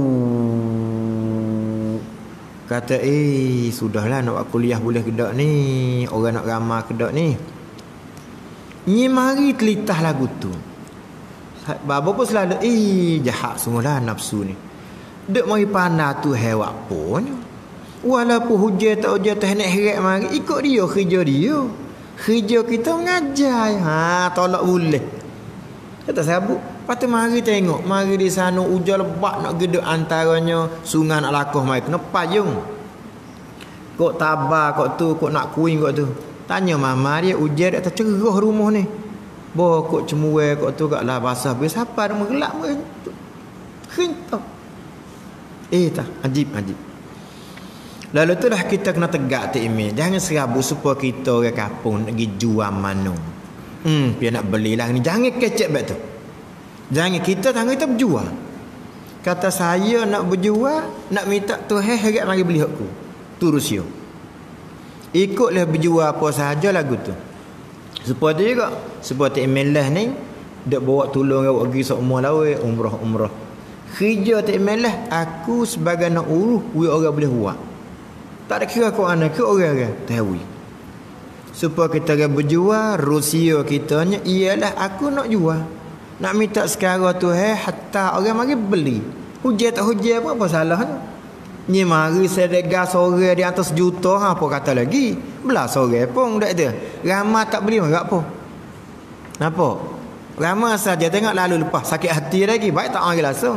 Kata eh sudahlah nak buat kuliah boleh kedak ni. Orang nak ramah kedak ni. Ni mari telitah lagu tu. Bapa pun selalu eh jahat semualah nafsu ni. Dek mari pandai tu hewak pun. Walaupun hujan tak hujan tak nak heret mari, ikut dia kerja dia. Kerja kita mengajar. Ha, tolak boleh. Kita sabuk. Lepas tu mari tengok, mari di sana hujan lebat nak gedek antaranya sungai nak lakuh mari kena payung. Kok tabah kok tu, kok nak kuing kok tu. Tanya mama dia hujan dak tercerah rumah ni. Bo kok cemuai kok tu kat lah basah habis siapa dah menggelap mari. Khintau. Eh tak, ajib ajib. Lalu tu dah kita kena tegak tu email. Jangan serabut supaya kita orang kampung nak pergi jual manu. Hmm, dia nak belilah ni. Jangan kecek bet tu. Jangan kita tangan kita berjual. Kata saya nak berjual, nak minta Tuhan harap mari beli aku. Turus yo. Ikutlah berjual apa sahaja lagu tu. Supaya tu juga, supaya tu email lah ni dak bawa tolong awak pergi semua lawe umrah-umrah. Kerja tu email lah aku sebagai nak urus, we orang boleh buat. Tak ada kira kau anak ke orang-orang tahu. Supaya kita akan berjual, Rusia kitanya ialah aku nak jual. Nak minta sekarang tu eh hatta orang mari beli. Hujan tak hujan apa apa salahnya. Ni mari sedega sore di atas juta ha, apa kata lagi? Belas sore pun dak ada. Ramai tak beli enggak apa. Napa? Ramai saja tengok lalu lepas sakit hati lagi, baik tak mari langsung.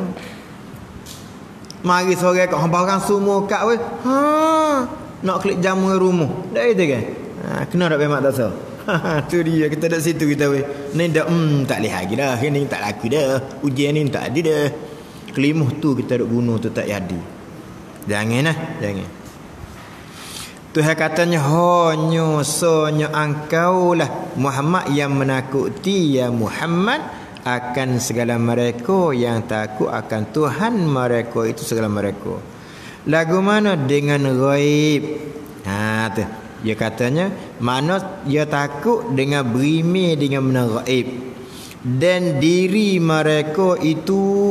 Mari sore kat barang semua kat we. Ha, nak klik jamu rumah. Dak itu kan? Ha, kena dak bemak tak so. Ha, tu dia kita dak situ kita we. Ni dak hmm tak lihat lagi dah. Ni tak laku dah. Ujian ni tak ada dah. Kelimuh tu kita dak guna tu tak jadi. Jangan lah, jangan. Tuhan katanya hanya sonyo engkau lah Muhammad yang menakuti ya Muhammad akan segala mereka yang takut akan Tuhan mereka itu segala mereka. Lagu mana dengan ghaib. Ha tu. Dia katanya mana dia takut dengan berimeh dengan benda ghaib. Dan diri mereka itu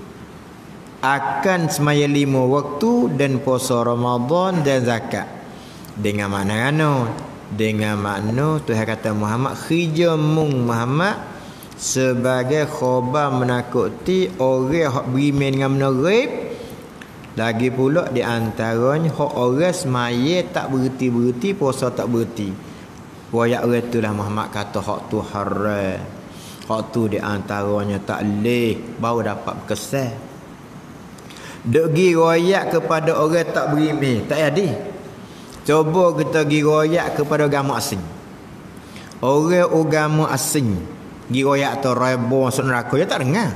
akan semaya lima waktu dan puasa Ramadan dan zakat. Dengan makna ano? Dengan makna Tuhan kata Muhammad khija mung Muhammad sebagai khabar menakuti orang hak berimeh dengan benda ghaib. Lagi pula di antaranya hak orang semaya tak berhenti-berhenti, puasa tak berhenti. Wayak orang itulah Muhammad kata hak tu haram. Hak tu di antaranya tak leh baru dapat kesan. Duk gi royak kepada orang tak berimeh, tak jadi. Coba kita gi royak kepada agama asing. Orang agama asing gi royak tu rebo masuk neraka, dia tak dengar.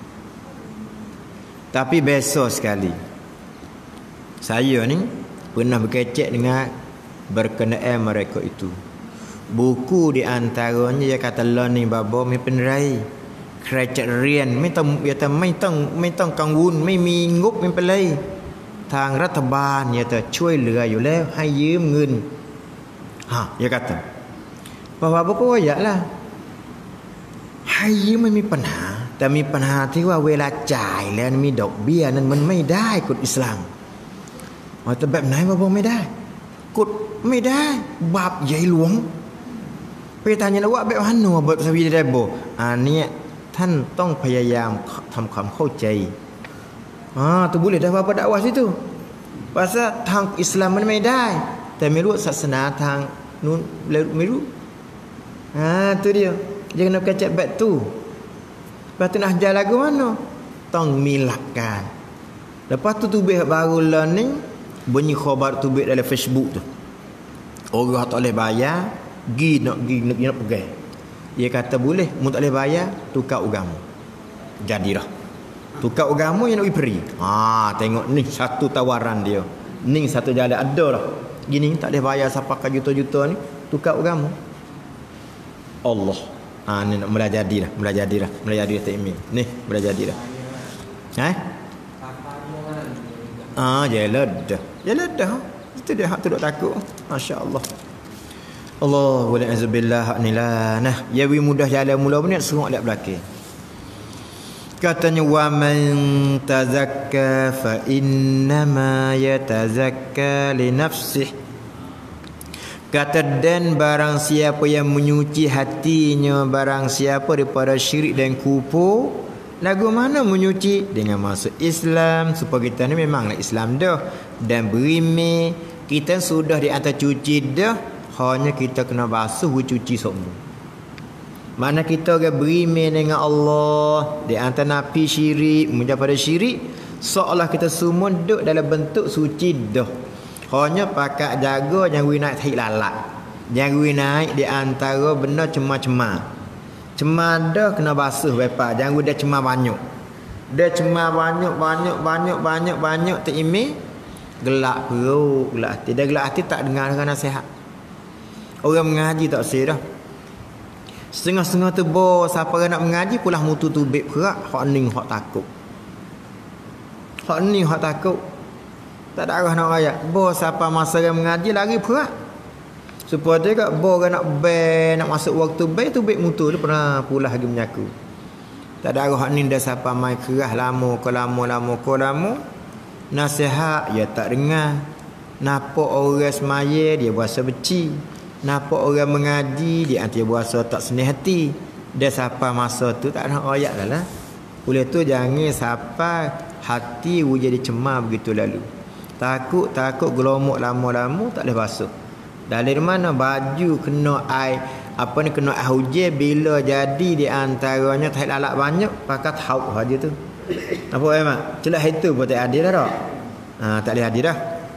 Tapi besok sekali saya ni pernah berkecek dengan berkenaan mereka itu. Buku di antaranya dia kata learning babo mi penrai. Krecek rianไม่ต้องอย่าแต่ไม่ต้องไม่ต้องกังวลไม่มีงบไม่เป็นไรทางรัฐบาลเนี่ยจะช่วยเหลืออยู่แล้วให้ยืมเงินฮะdia kata bahwa apa ya lah ให้ยืมไม่มีปัญหาแต่มีปัญหาที่ว่าเวลาจ่ายแล้วมีดอกเบี้ยนั้นมันไม่ได้กฎอิสลามอ๋อแต่แบบไหนบ่ไม่ได้กฎไม่ได้บาปใหญ่หลวงไปตanyaว่าแบบฮันโนแบบสวีได้บ่อันเนี้ยท่านต้องพยายามทำความเข้าใจอ่าtu boleh dah apa dakwah situ pasalทางอิสลามมันไม่ได้แต่ไม่รู้ศาสนาทางนู้นไม่รู้อ่า tu dia jangan nak kacak bat tu lepas tu nak ajar lagu mana ต้องมีหลักการ lepas tu tubih baru learning bunyi khabar tubih dalam Facebook tu orang tak boleh bayar gi nak gi nak, nak pegang. Dia kata boleh, mu tak boleh bayar, tukar agama. Jadilah. Tukar agama yang nak beri. Ha, tengok ni satu tawaran dia. Ni satu jalan ada lah. Gini tak boleh bayar siapa ke juta-juta ni, tukar agama. Allah. Ha, ni nak mula jadilah, mula jadilah, mula jadilah tak email. Ni mula jadilah. Ha? Ah, jalan dah. Jalan dah. Itu dia hak tu dok takut. Masya-Allah. Allah wala azubillah hak ni lah. Nah, ya wi mudah jalan mula pun nak seruk lek belakang. Katanya wa man tazakka fa innama yatazakka li nafsih. Kata dan barang siapa yang menyuci hatinya, barang siapa daripada syirik dan kufur, lagu mana menyuci dengan masuk Islam, supaya kita ni memanglah Islam dah. dan berimeh. Kita sudah di atas cuci dah, hanya kita kena basuh cuci semua. Mana kita orang berimeh dengan Allah di antara napi syirik, menjadi pada syirik, seolah kita semua duduk dalam bentuk suci dah. Hanya pakai jaga jangan we naik tahi lalat. Jangan we naik di antara benda cemar-cemar. Cemar dah kena basuh bepa, jangan we dah cemar banyak. Dah cemar banyak banyak banyak banyak banyak tak ime gelak perut, gelak hati. Dah gelak hati tak dengar dengan nasihat. Orang mengaji tak sih dah. Setengah-setengah tu bo siapa nak mengaji pulah mutu tu bek perak, hak ning hak takut. Hak ni hak takut. Tak ada arah nak raya. Bo siapa masa orang mengaji lari perak. Supaya dia kat bo nak be nak masuk waktu be tu bek mutu dia pernah pulah lagi menyaku. Tak ada arah hak ni dah siapa mai kerah lama ko lama lama ko lama. Nasihat dia tak dengar. Nampak orang semaya dia berasa beci. Nampak orang mengaji dia anti berasa tak senang hati. Dia siapa masa tu tak ada ayat dah lah. Oleh tu jangan sampai hati u jadi cemar begitu lalu. Takut takut gelomok lama-lama tak boleh basuh. Dari mana baju kena air apa ni kena air hujan bila jadi di antaranya tak lalat banyak pakat hauk saja tu. Apa eh mak? Celah itu pun tak ada dah tak? Ha, tak boleh hadir dah.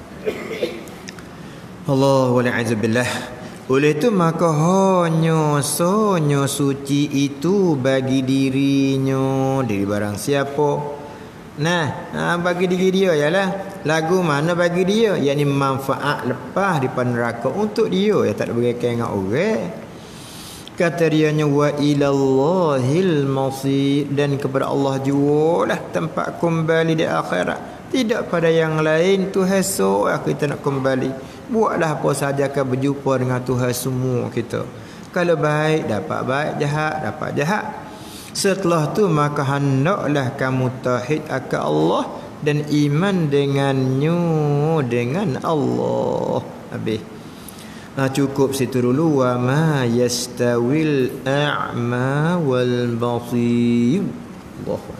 Allah wa'alaikumsalam. Oleh itu maka hanya sonyo suci itu bagi dirinya, diri barang siapa. Nah, ha, bagi diri dia ialah lagu mana bagi dia, yakni manfaat lepas daripada neraka untuk dia, ya tak ada berkaitan dengan orang. Kata dianya wa ilallahil masir, dan kepada Allah jualah tempat kembali di akhirat, tidak pada yang lain. Tuhan esok kita nak kembali. Buatlah apa saja akan berjumpa dengan Tuhan semua kita. Kalau baik dapat baik, jahat dapat jahat. Setelah tu maka hendaklah kamu tauhid akan Allah dan iman dengannya, dengan Allah. Habis. Nah, cukup situ dulu. Wa ma yastawil a'ma wal basir. Allah.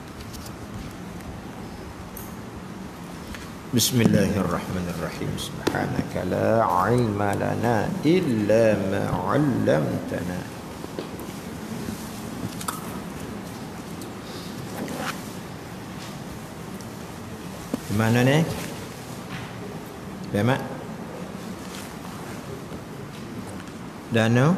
Bismillahirrahmanirrahim. Subhanaka la ilma lana illa ma 'allamtana. Di mana ni? Bemak? Dana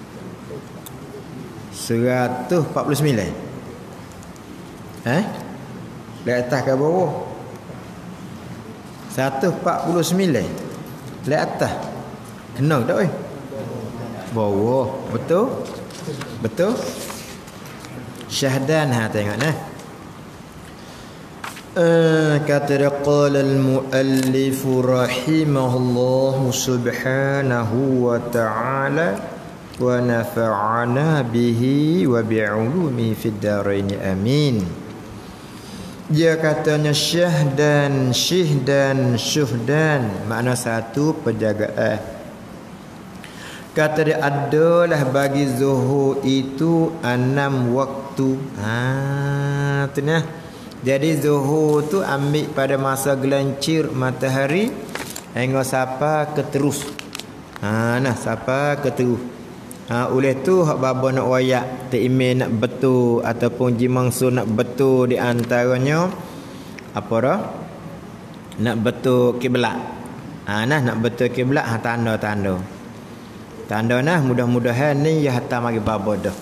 seratus empat puluh sembilan. Eh? Di atas ke bawah? seratus empat puluh sembilan. Di atas. Kena tak oi? Bawah. Betul? Betul? Syahdan ha tengok nah. Uh, kata qala al-muallif rahimahullah subhanahu wa ta'ala wa nafa'ana bihi wa bi'ulumi fid darain amin. Dia katanya syahdan, syihdan, syuhdan, makna satu penjagaan. Kata dia adalah bagi zuhur itu enam waktu. Ha, tu nah. Jadi zuhur tu ambil pada masa gelancir matahari hingga siapa ke terus. Ha nah, siapa ke terus. Ha oleh tu hak baba nak wayak teimeh nak betul ataupun jimangsu nak betul di antaranya apa dah? Nak betul kiblat. Ha nah nak betul kiblat ha tanda-tanda. Tanda nah mudah-mudahan ni ya hatta mari baba dah.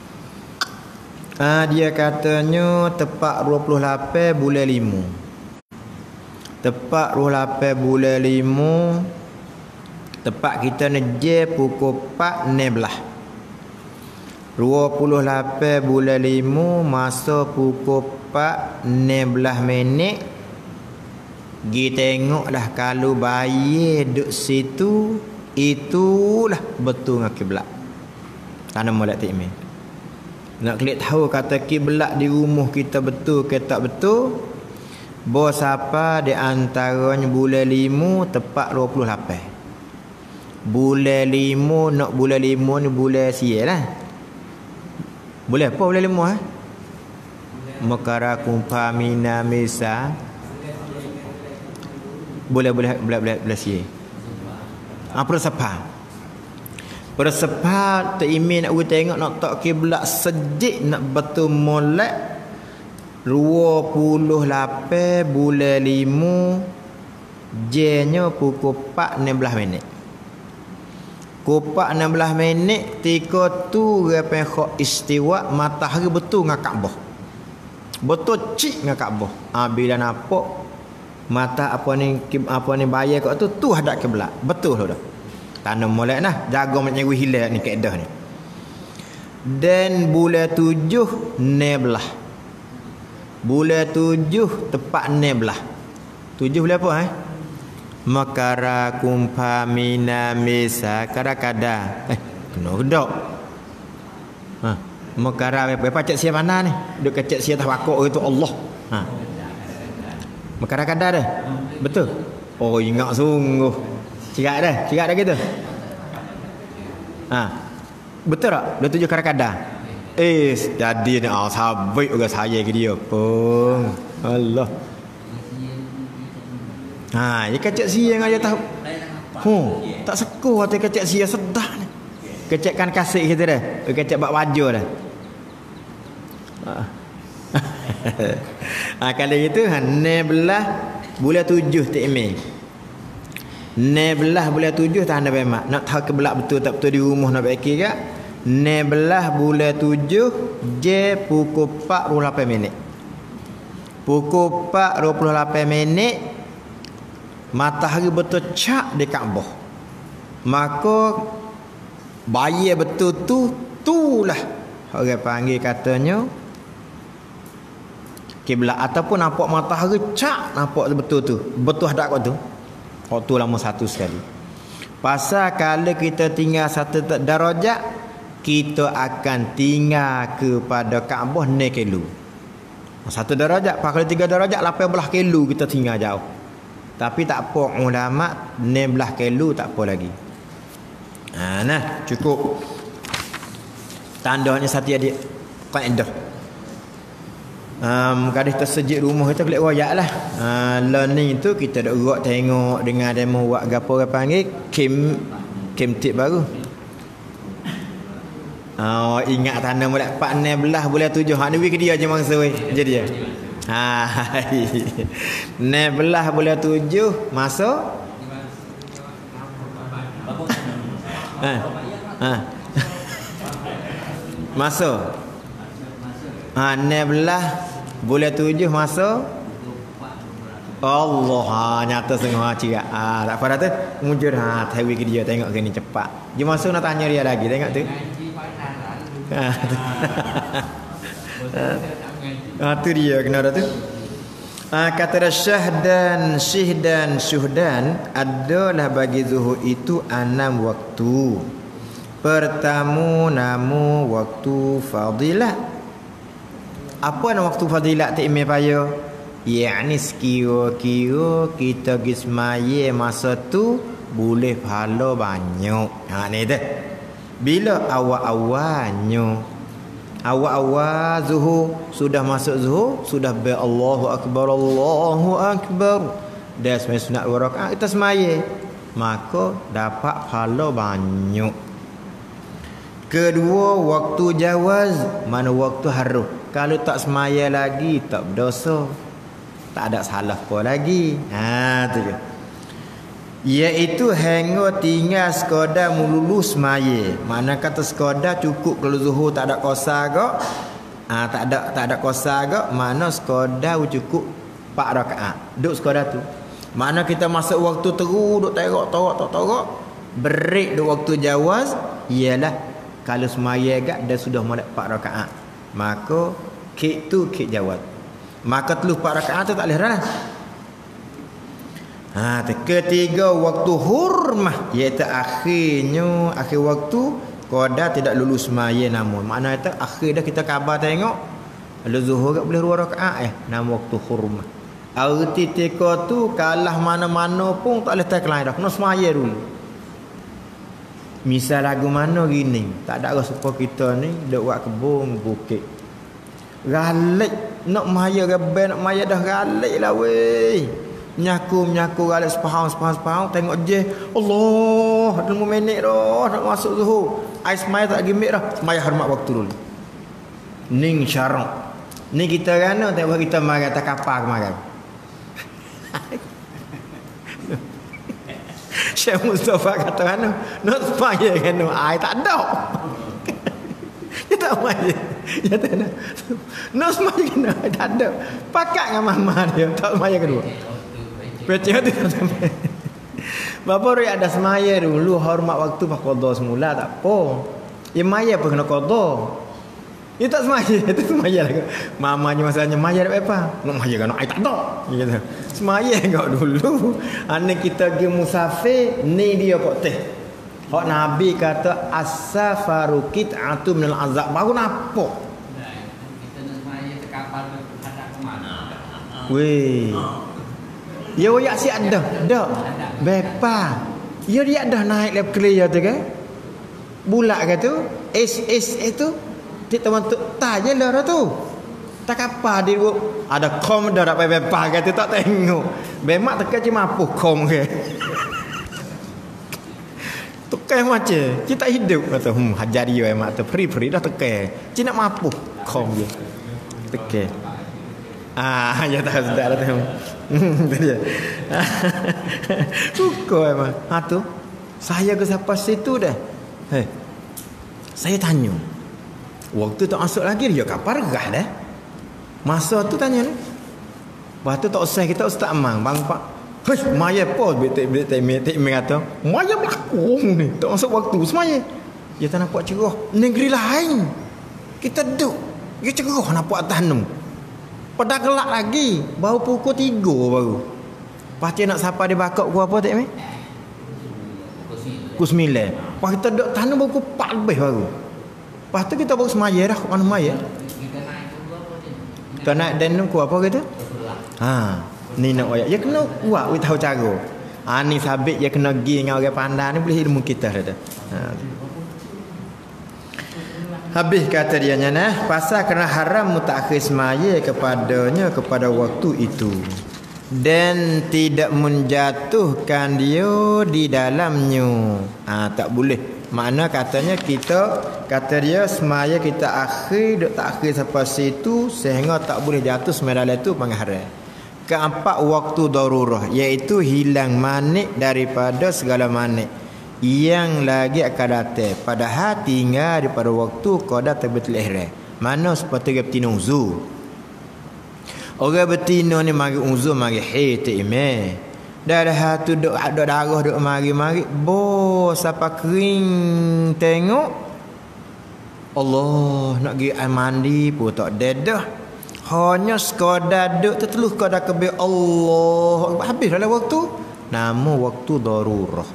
Ah, dia katanya tepat dua puluh lapan bulan lima. Tepat dua puluh lapan bulan lima. Tepat kita neje pukul empat enam belas. dua puluh lapan bulan lima masa pukul empat enam belas minit. Gi tengok dah kalau bayi duduk situ, itulah betul dengan kiblat. Karena molek tikmin. Nak klik tahu kata kiblat di rumah kita betul ke tak betul. Bos apa di antaranya bulan lima tepat dua puluh lapan. Bulan lima nak bulan lima ni bulan sial lah. Boleh apa bulan lima eh? Mekara kumpa mina misa. Boleh boleh boleh boleh boleh sia. Ah persepa. Persepa tu imi nak pergi tengok nak tak kiblat sejik nak betul molek dua puluh lapan bulan lima J-nya pukul empat enam belas minit. Pukul empat enam belas minit tika tu gapai khok istiwa matahari betul dengan Kaabah. Betul cik dengan Kaabah. Ah bila nampak mata apa ni apa ni bayar kat tu tu hadap kiblat. Betul dah. Tanam molek nah, jaga macam hilal ni kaedah ni. Dan bulan tujuh enam belas. Bulan tujuh tepat enam belas. Tujuh bulan apa eh? Makara kumpa mina mesa karakada. Eh, kena gedok. Ha, makara apa cak siapa mana ni? Duk kecek siapa takok itu Allah. Ha. Makara kada dah. Betul. Oh, ingat sungguh. Cirak dah, cirak dah gitu. Ha. Betul tak? Dua tujuh kadang-kadang. Eh, jadi ni ah sabit juga saya ke dia pun. Allah. Ha, dia kecek siang aja tahu. Hu, tak sekuat dia kecek siang sedah ni. Kecekkan kasih kita dah. Kecek bak baju dah. Ha. Ha, kalau gitu enam belas bulan tujuh tak email. enam belas bulan tujuh tak ada bemak. Nak tahu kiblat betul tak betul di rumah nak baiki ke? enam belas bulan tujuh J pukul empat puluh lapan minit. Pukul empat puluh lapan minit matahari betul cak di Kaabah. Maka bayar betul tu tulah orang panggil katanya kiblat ataupun nampak matahari cak nampak betul tu. Betul hadap kat tu. Waktu lama satu sekali. Pasal kalau kita tinggal satu darajat, kita akan tinggal kepada Kaabah enam kilo. Satu darajat, kalau tiga darajat lapan belas kilo kita tinggal jauh. Tapi tak apa ulama enam belas kilo tak apa lagi. Ha, nah, cukup. Tandanya satu adik kaedah. Um, kadang tersejik rumah kita kelak royak lah. Uh, learning tu kita dak gerak tengok dengan demo buat gapo orang panggil kim kim tip baru. Oh, ingat tanam bulan empat enam belas bulan tujuh. Hak ni ke dia je mangsa weh. Jadi dia. Ha. enam belas bulan tujuh masuk. Ha. Ha. Masuk. Ha, enam belas bulan tujuh masuk Allah. Ha, nyata setengah cirak. Ha, tak apa tu mujur ha tawi ke dia tengok ke ni cepat. Dia masuk nak tanya dia lagi tengok tu. Ha. Ha tu dia kena dah tu. Ha, kata syahdan syihdan syuhdan adalah bagi zuhur itu enam waktu. Pertama nama waktu fadilah. Apa nama waktu fadilat tak imam payah? Yakni sekira-kira kita gismaya masa tu boleh pahala banyak. Ha ni dah. Bila awal-awalnya awal-awal zuhur sudah masuk zuhur, sudah bi Allahu akbar Allahu akbar. Dah semai sunat dua rakaat kita semaya. Maka dapat pahala banyak. Kedua waktu jawaz, mana waktu haruh. Kalau tak semaya lagi tak berdosa. Tak ada salah apa lagi. Ha tu je. Iaitu hingga tinggal sekadar melulu semaya. Mana kata sekadar cukup kalau zuhur tak ada qasar ke? Ah ha, tak ada tak ada qasar ke? Mana sekadar cukup empat rakaat. Duk sekadar tu. Mana kita masuk waktu terus duk terok terok terok terok. Break duk waktu jawaz ialah kalau semaya agak dah sudah molek empat rakaat. Maka kek tu kek jawab. Maka telus empat rakaat tu tak boleh dah. Ha, ketiga waktu hurmah iaitu akhirnya akhir waktu qada tidak lulus semaya namun. Makna itu akhir dah kita khabar tengok kalau zuhur tak boleh dua rakaat eh nama waktu hurmah. Arti teka tu kalah mana-mana pun tak boleh tak lain dah. Kena semaya dulu. Misal lagu mana gini, tak ada rasa kita ni duk buat kebun bukit. Galik nak maya gabe nak maya dah galik lah weh. Menyaku-menyaku galak sepahang sepahang sepahang tengok je. Allah, lima minit dah nak masuk zuhur. Ai semaya tak gimik dah. Semaya hormat waktu dulu. Ning syarak. Ni kita kan tengok kita marah tak kapal kemarin. Syekh Mustafa kata kan, nak semaya kan, ai tak ada. Dia tak semaya. Dia tak ada. Nak semaya kan, ai tak ada. Pakat dengan mama dia, tak semaya kedua. Pecah tu tak semaya. Bapa dia ada semaya dulu, hormat waktu pas qada semula tak apa. Ya maya pun kena qada. Dia tak semaya, itu semaya lah. Mamanya masanya maya dak apa? Nak maya kan ai tak ada. Dia kata, semaya kau dulu. Anak kita pergi musafir, ni dia kok teh. Hak Nabi kata as-safaru qit'atu minal azab. Baru napa? Kita nak semaya terkapal hadap ke mana? Weh. Ya wayak si ada. Dak. Bepa. Ya dia dah naik lep clear tu kan? Bulat ke tu? Es es itu dia teman tu tak je lah tu. Tak apa dia ada kom dah tak payah bepa kata tak tengok. Bemak tekan je mampu kom ke. Tekan macam kita hidup kata hmm hajar dia bemak tu free-free dah tekan. Cina mampu kom je. Tekan. Ah ya tak sudah dah tahu. Tu dia. Suka emang. Ha tu. Saya ke siapa situ dah. Hei. Saya tanya. Waktu tak masuk lagi dia kapar gah dah. Masa tu tanya ni. Lepas tu tak usah kita ustaz amang bang pak. Hei, maya apa betek betek metek kata. Maya belakang ni. Tak masuk waktu semaya. Dia tak nampak cerah. Negeri lain. Kita duduk. Dia cerah nampak tanam. Pada gelap lagi. Baru pukul tiga baru. Lepas tu nak siapa dia bakar ku apa tak meh? Pukul sembilan. Lepas kita duduk tanam baru pukul empat lebih baru. Lepas tu kita baru semaya dah. Mana semaya? Kita naik dan ku apa kita? Ha, ni nak wayak. Ya kena kuat we tahu cara. Ha ni sabit ya kena gi dengan orang pandai ni boleh ilmu kita dah. Ha. Habis kata dia nah, pasal kena haram mutakhir semaya kepadanya kepada waktu itu. Dan tidak menjatuhkan dia di dalamnya. Ha, tak boleh. Makna katanya kita kata dia semaya kita akhir duk tak akhir sampai situ sehingga tak boleh jatuh semaya dalam itu panggil haram. Keempat waktu darurah iaitu hilang manik daripada segala manik yang lagi akan datang padahal tinggal daripada waktu qada tabitul ihram. Mana seperti betina uzur. Orang betina ni mari uzur mari haid tak imam. Dah dah tu duk ada darah duk mari-mari bo siapa kering tengok Allah nak pergi air mandi pun tak dedah. Hanya sekadar duk tertelus kadar kebe Allah habis dalam waktu nama waktu darurah.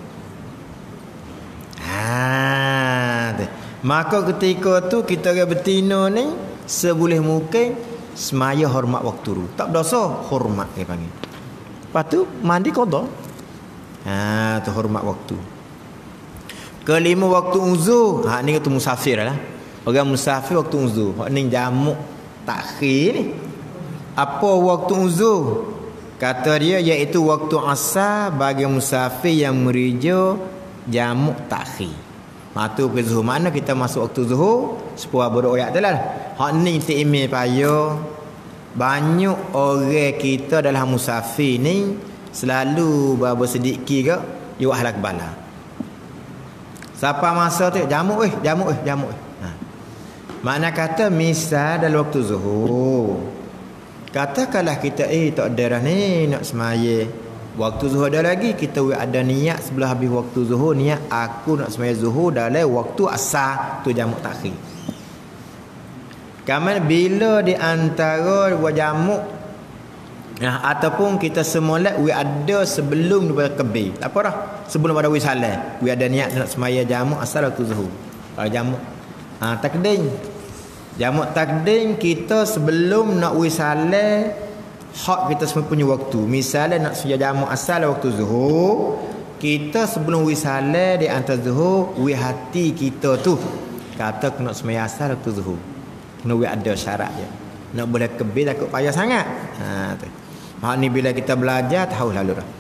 Ha tu. Maka ketika tu kita orang betina ni seboleh mungkin semaya hormat waktu tu. Tak berdosa hormat dia panggil. Lepas tu mandi qada. Ha tu hormat waktu. Kelima waktu uzur. Ha ni waktu musafir lah. Orang musafir waktu uzur. Hak ni jamak takhir ni. Apa waktu uzur? Kata dia iaitu waktu asar bagi musafir yang merija jamak takhir. Ha tu ke zuhur. Mana kita masuk waktu zuhur? Sepuluh bodoh ayat tu lah. Hak ni tak email payah. Banyak orang kita dalam musafir ni selalu berapa sedikit ke dia buat halak bala. Siapa masa tu jamuk eh jamuk eh jamuk eh. Ha. Makna kata misal dalam waktu zuhur. Katakanlah kita eh tak ada dah ni nak semaya. Waktu zuhur ada lagi kita ada niat sebelah habis waktu zuhur niat aku nak semaya zuhur dalam waktu asar tu jamuk takhir. Kamal bila di antara dua jamuk nah, ataupun kita semula we ada sebelum daripada kebir. Apa dah? Sebelum pada wisalah. We ada niat nak semaya jamuk asal waktu zuhur. Kalau jamuk ha, takdim. Jamuk takdim kita sebelum nak wisalah hak kita semua punya waktu. Misalnya nak semaya jamuk asal waktu zuhur, kita sebelum wisalah di antara zuhur, we hati kita tu kata nak semaya asal waktu zuhur. Kena ada syarat je. Nak boleh kebir takut payah sangat. Ha tu. Hak ni bila kita belajar tahu lalu dah.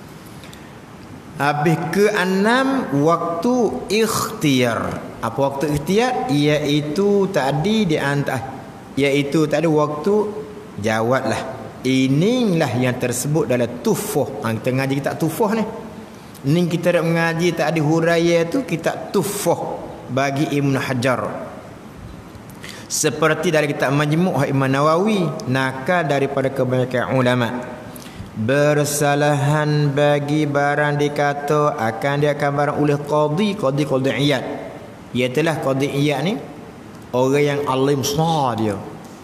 Habis ke enam waktu ikhtiar. Apa waktu ikhtiar? Iaitu tadi di antara iaitu tadi waktu jawablah. Inilah yang tersebut dalam tufuh. Ha, kita ngaji kita tufuh ni. Ni kita nak mengaji tadi huraian tu kita tufuh bagi Ibn Hajar. Seperti dari kitab Majmu' Imam Nawawi, nakal daripada kebanyakan ulama. Bersalahan bagi barang dikata akan dia akan barang oleh qadi, qadi qadi iyad. Iaitulah qadi iyad ni orang yang alim sah dia.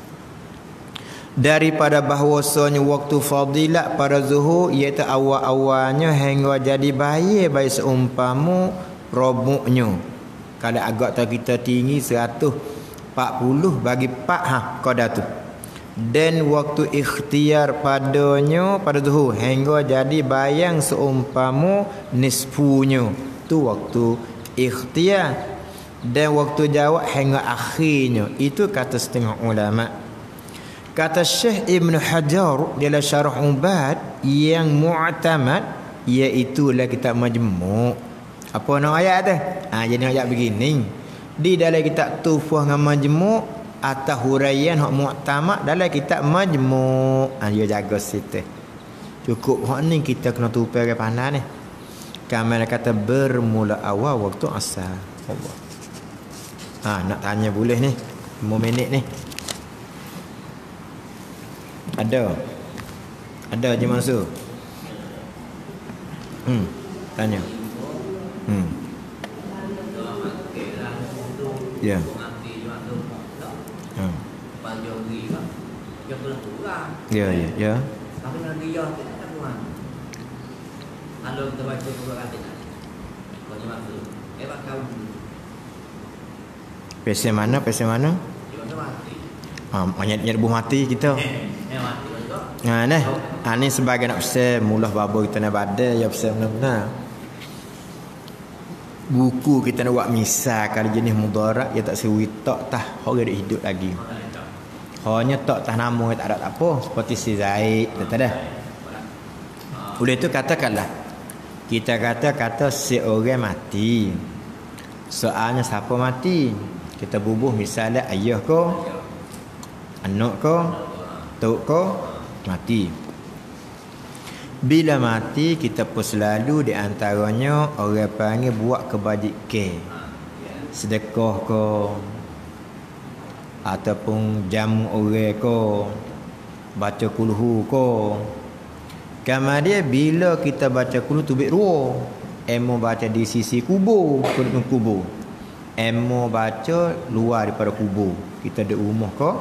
Daripada bahawasanya waktu fadilat pada zuhur iaitu awal-awalnya hingga jadi bayi bayi seumpama roboknya. Kalau agak tak kita tinggi seratus empat puluh bagi empat ha qadar tu. Dan waktu ikhtiar padanya pada zuhur hingga jadi bayang seumpama nisfunya. Tu waktu ikhtiar. Dan waktu jawab hingga akhirnya. Itu kata setengah ulama. Kata Syekh Ibn Hajar dalam syarah Ubad yang mu'tamad iaitu lah kitab Majmu'. Apa nak ayat tu? Ha, jadi ayat begini. Di dalam kitab Tufuh dengan Majmu' atas huraian hak mu'tamad dalam kitab Majmu'. Ha, dia jaga situ. Cukup hak ni kita kena tupai ke pandai ni. Kamal kata bermula awal waktu asar. Allah. Ha, nak tanya boleh ni. lima minit ni. Ada. Ada Haji Mansur. Hmm, tanya. Hmm. Ya. Hmm. Ya, ya, ya. Pesen mana? Pesen mana? Ha, banyak buh mati kita. Ha nah, ha ni sebagai nak pesan mulah babo kita nak badai ya pesan benar-benar. Buku kita nak buat misal kalau jenis mudarat ya tak sewi tak tah orang dia hidup lagi. Hanya tak tah nama tak ada tak apa seperti si Zaid kata dah. Oleh itu katakanlah kita kata kata seorang mati. Soalnya siapa mati? Kita bubuh misalnya ayah ko, anak ko, tok ko mati. Bila mati kita pun selalu di antaranya orang panggil buat kebajikan. Sedekah ko ataupun jamu orang ko, baca kulhu ko. Kemudian bila kita baca kulhu tu dua, emo baca di sisi kubur, kedua kubur. Emo baca luar daripada kubur. Kita ada rumah ko,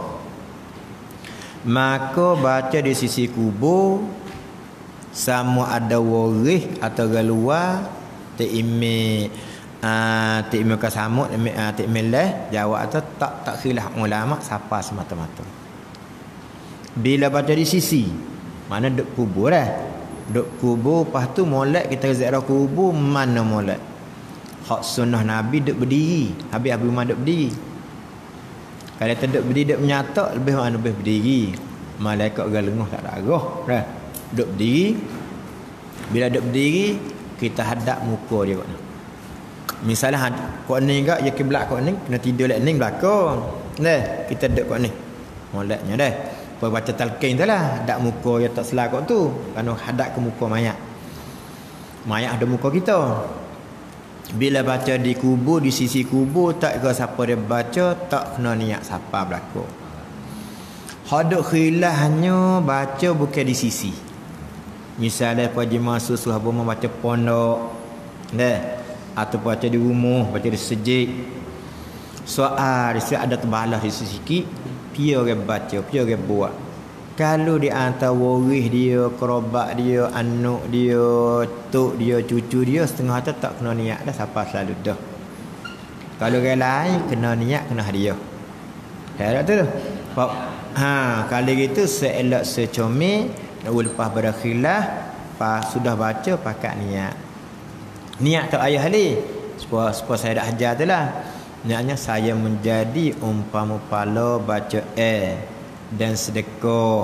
maka baca di sisi kubur sama ada waris atau galuar teime ah teime kasamut ah teime leh jawab atau tak tak khilaf ulama siapa semata-mata. Bila baca di sisi mana duk kubur dah. Duk kubur lepas tu molek kita ziarah kubur mana molek. Hak sunnah Nabi duk berdiri, habis Abu Umar duk berdiri. Kalau tak duk berdiri duk menyatak lebih mana lebih berdiri. Malaikat orang lenguh tak ada arah dah. Duk berdiri. Bila duk berdiri kita hadap muka dia kat ni. Misalnya kau ni gak ya kiblat kau ni kena tidur lek ni belakang. Dah kita duk kat ni. Moleknya dah. Apa baca talqin tu lah, hadap muka yang tak selakok tu. Kerana hadap ke muka mayat. Mayat ada muka kita. Bila baca di kubur, di sisi kubur, tak ke siapa dia baca, tak kena niat siapa belakang. Haduk khilaf hanya baca bukan di sisi. Misalnya Haji Mansur sahabat membaca pondok, dah, atau baca di rumah, baca di sejid. Soal dia ada terbalas di sisi sikit, pia orang baca, pia orang buat. Kalau di antara waris dia, kerabat dia, anak dia, tok dia, cucu dia, setengah tu tak kena niat dah siapa selalu dah. Kalau orang lain kena niat, kena hadiah. Dah tu. Ha, kali gitu seelok secomel nak lepas pada khilaf, pas sudah baca pakai niat. Niat tak ayah ali. Supaya supaya saya dah ajar tu lah. Niatnya saya menjadi umpama pala baca eh dan sedekah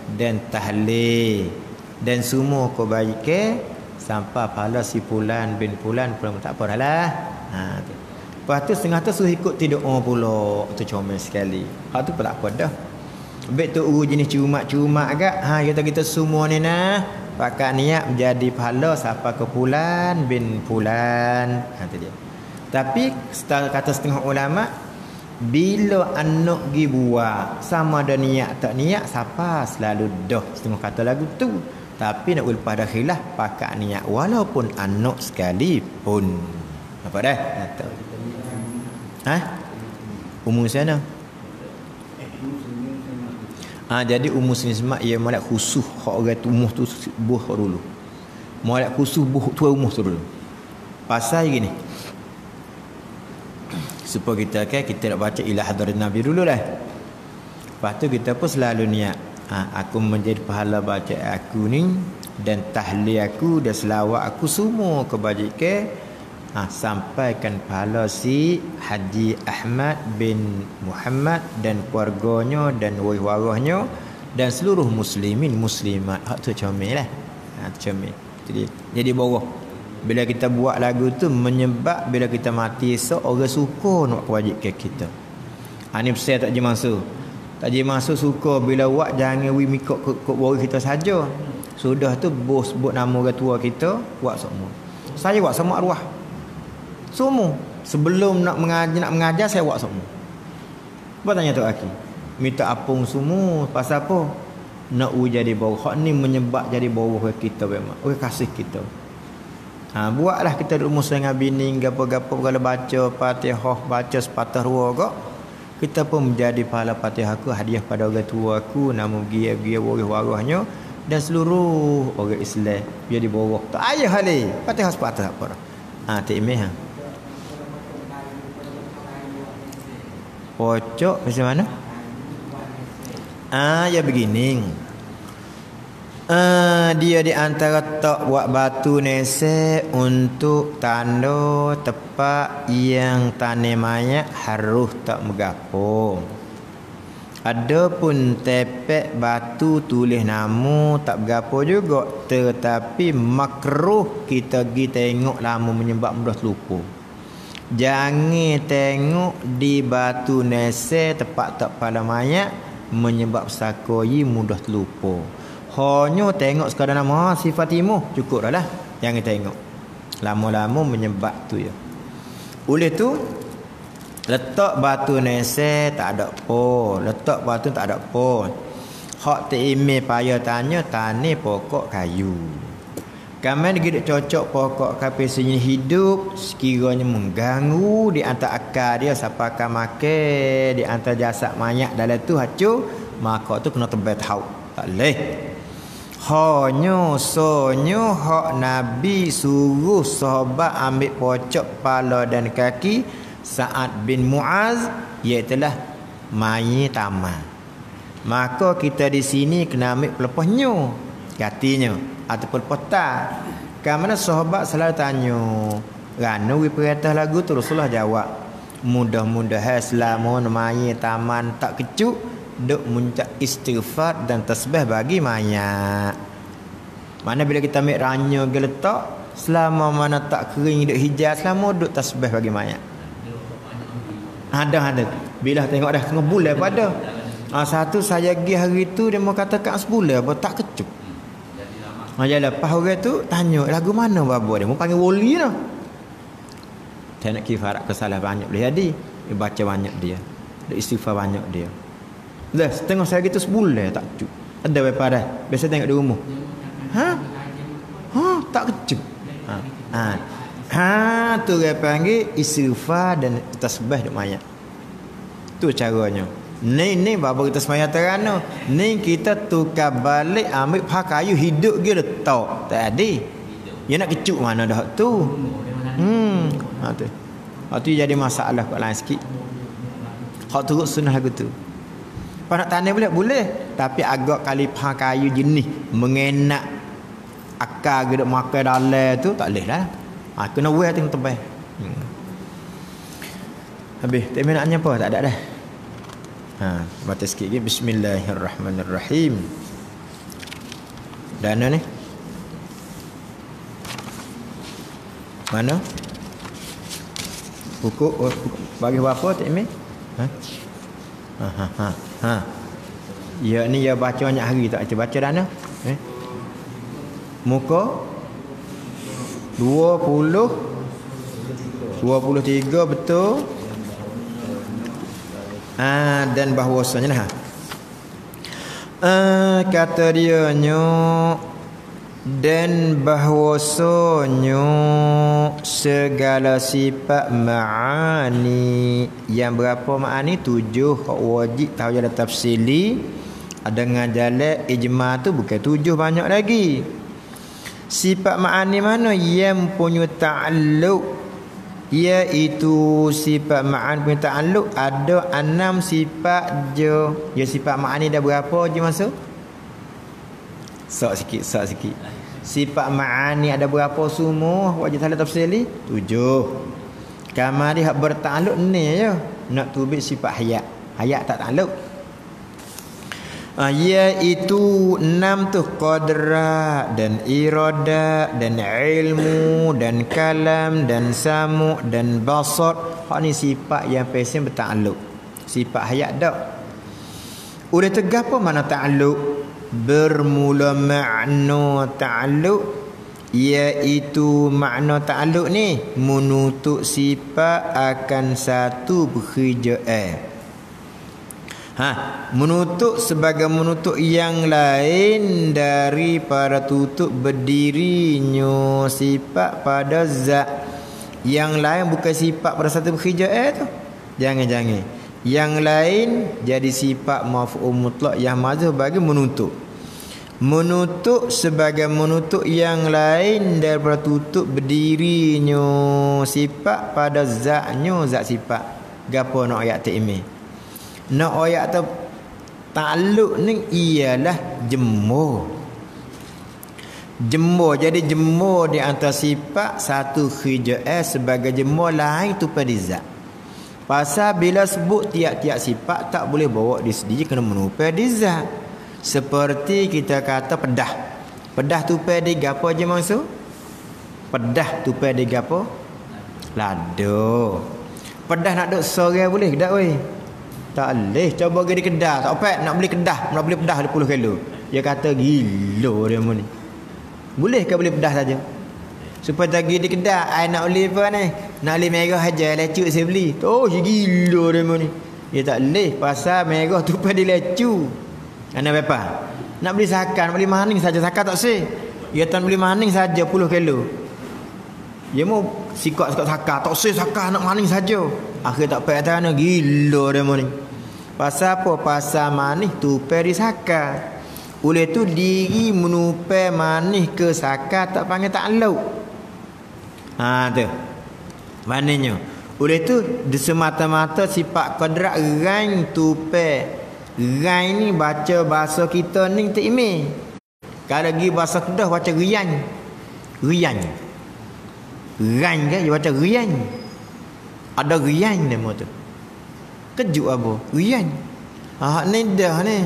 dan tahlil dan semua kebaikan sampai pahala si fulan bin fulan pun tak apa dah lah. Ha tu. Lepas tu setengah tu suruh ikut tidur oh pula. Tu comel sekali. Hak tu pun tak apa dah. Baik tu uru jenis cuma-cuma agak. Ha kita kita semua ni nah pakat niat menjadi pahala siapa ke fulan bin fulan. Ha tu dia. Tapi kata setengah ulama bila anak gi buat sama ada niat tak niat siapa selalu dah setengah kata lagu tu. Tapi nak ul pada khilaf pakat niat walaupun anak sekalipun. Apa dah? Tahu. Ha? Umum sana. Ah ha, jadi umum semak ia molek khusus hak orang tu umuh tu buh dulu. Molek khusus buh tu umuh tu dulu. Pasal gini. Supaya kita kan kita nak baca ilah hadarat Nabi dulu lah. Lepas tu kita pun selalu niat ha, aku menjadi pahala baca aku ni dan tahlil aku dan selawat aku semua kebajikan ha, sampaikan pahala si Haji Ahmad bin Muhammad dan keluarganya dan waris-warisnya dan seluruh muslimin muslimat. Hak tu comel lah. Ha tu comel. Jadi jadi bawah bila kita buat lagu tu menyebab bila kita mati esok orang suka nak kewajikan kita. Ha ni saya tak je masuk. Tak je masuk suka bila buat jangan we mikok ke, ke waris kita saja. Sudah tu bos sebut nama orang tua kita buat semua. Saya buat semua arwah. Semua sebelum nak mengajar nak mengajar saya buat semua. Buat tanya tu aki. Minta apung semua pasal apa? Nak u jadi bawah. Hak ni menyebab jadi bawah kita memang. Orang kasih kita. Ha, buatlah kita duduk musuh dengan bini gapo-gapo kalau baca Fatihah baca sepatah dua kok kita pun menjadi pahala Fatihah aku hadiah pada orang tua aku nama gia-gia waris-warisnya dan seluruh orang Islam biar di bawah tak ayah hali Fatihah sepatah apa ha tak imeh ha pocok macam mana ah ya begini. Uh, dia di antara tak buat batu nesek untuk tanda tempat yang tanah mayat harus tak megapo. Adapun tepek batu tulis nama tak bergapo juga, tetapi makruh kita pergi tengok lama menyebab mudah terlupa. Jangan tengok di batu nesek tempat tak pada mayat menyebab sakoi mudah terlupa. Hanya tengok sekadar nama sifat imuh cukup dah lah. Jangan tengok lama-lama menyebab tu ya. Oleh tu letak batu nese tak ada apa, letak batu tak ada apa. Hak teime payah tanya tani pokok kayu. Kamen dia cocok pokok kayu sini hidup sekiranya mengganggu di antara akal dia siapa akan makan di antara jasad mayat dalam tu hacu maka tu kena tebet hau. Tak leh. Hanya sonyo hak Nabi suruh sahabat ambil pocok kepala dan kaki Sa'ad bin Muaz iaitulah mai taman. Maka kita di sini kena ambil pelepahnya katinya ataupun peta. Kerana sahabat selalu tanya, "Rana we perintah lagu tu?" Rasulullah jawab, "Mudah-mudahan selama mai taman tak kecuk duk muncak istighfar dan tasbih bagi mayat." Mana bila kita ambil ranya ke letak selama mana tak kering duk hijau selama duk tasbih bagi mayat. Ada ada. Bila tengok dah tengah bulan pada. Ah satu saya pergi hari tu dia mau katakan sebulan apa tak kecup. Ah ya lepas orang tu tanya lagu mana babo dia mau panggil wali dah. Dia nak kifarat kesalahan banyak boleh jadi. Dia baca banyak dia. Dia istighfar banyak dia. Dah setengah saya gitu sebulan tak kecup. Ada berapa dah? Biasa tengok di rumah. Ha? Ha tak kecup. Ha. Ha. Ha tu dia panggil istighfar dan tasbih duk mayat. Tu caranya. Ni ni bapa kita semaya terana. Ni kita tukar balik ambil pakai kayu hidup dia letak. Tak ada. Dia nak kecup mana dah tu. Hmm. Ha tu. Ha tu jadi masalah kat lain sikit. Hak turut sunnah lagu tu. Pas nak tanam boleh boleh, tapi agak kali pakai kayu jenis mengenak akar gedek makan dalam tu tak boleh lah. Ha, kena weh tengok tebal. Hmm. Habis, tak nak apa? Tak ada dah. Ha, baca sikit lagi. Bismillahirrahmanirrahim. Dana ni. Mana? Buku oh, bagi berapa tak Imi? Ha? Ha ha ha. Ha. Ya ni ya baca banyak hari tak baca baca dana. Eh. Muka dua puluh dua puluh tiga betul. Ah dan bahawasanya lah. Ah kata dia nyo dan bahawasanya segala sifat ma'ani yang berapa ma'ani tujuh wajib tahu jalan tafsili dengan jalan ijma tu bukan tujuh banyak lagi. Sifat ma'ani mana yang punya ta'alluq, iaitu sifat ma'ani punya ta'alluq ada enam sifat je. Ya sifat ma'ani dah berapa je masuk? Sok sikit, sok sikit. Sifat ma'ani ada berapa semua? Wajib salah tafsili? Tujuh. Kamari hak bertakluk ni je. Nak tubik sifat hayat. Hayat tak takluk. Ha, iaitu enam tu qadra dan irada dan ilmu dan kalam dan samu dan basar. Hak ni sifat yang pesen bertakluk. Sifat hayat dak. Udah tergapo mana takluk? Bermula makna ta'alluq, iaitu makna ta'alluq ni menutup sifat akan satu berkhija'ah. Ha, menutup sebagai menutup yang lain daripada tutup berdirinya sifat pada zat. Yang lain bukan sifat pada satu berkhija'ah tu. Jangan-jangan. Yang lain jadi sifat maf'ul mutlak yang mazhab bagi menutup. Menutup sebagai menutup yang lain daripada tutup berdirinya sifat pada zatnya zat sifat. Gapo nak ayat tu ini? Nak ayat tu takluk ni ialah jemur. Jemur, jadi jemur di antara sifat satu khija'ah sebagai jemur lain tu pada zat. Pasal bila sebut tiap-tiap sifat tak boleh bawa di sendiri, kena menupai di zat. Seperti kita kata pedah. Pedah tupai di gapo je maksud? Pedah tupai di gapo? Lado. Pedah nak duk sore boleh tak weh? Tak boleh. Coba pergi di Kedah, tak apa nak beli Kedah, nak beli pedah dua puluh kilo. Dia kata gila dia ni. Boleh ke beli pedah saja? Supaya pergi di Kedah, ai nak beli apa ni? Nak beli merah aja, lecuk saya beli. Oh, gila dia ni. Dia tak boleh pasal merah tu pada lecu. Ana apa? Nak beli sakan, beli maning saja sakan tak sih. Dia tak beli maning saja sepuluh kilo. Dia mau sikok-sikok sakan, tak sih sakan nak maning saja. Akhir tak payah tanah gila dia ni. Pasal apa? Pasal manih tu peri sakan. Oleh tu diri menupai manih ke sakan tak panggil takluk. Ha tu. Maknanya oleh tu semata-mata sifat qadrat rain tupai. Rain ni baca bahasa kita ni tak imi. Kalau pergi bahasa Kedah baca rian. Rian. Rain kan dia baca rian. Ada rian nama tu. Kejut apa? Rian. Ah ni dah ni.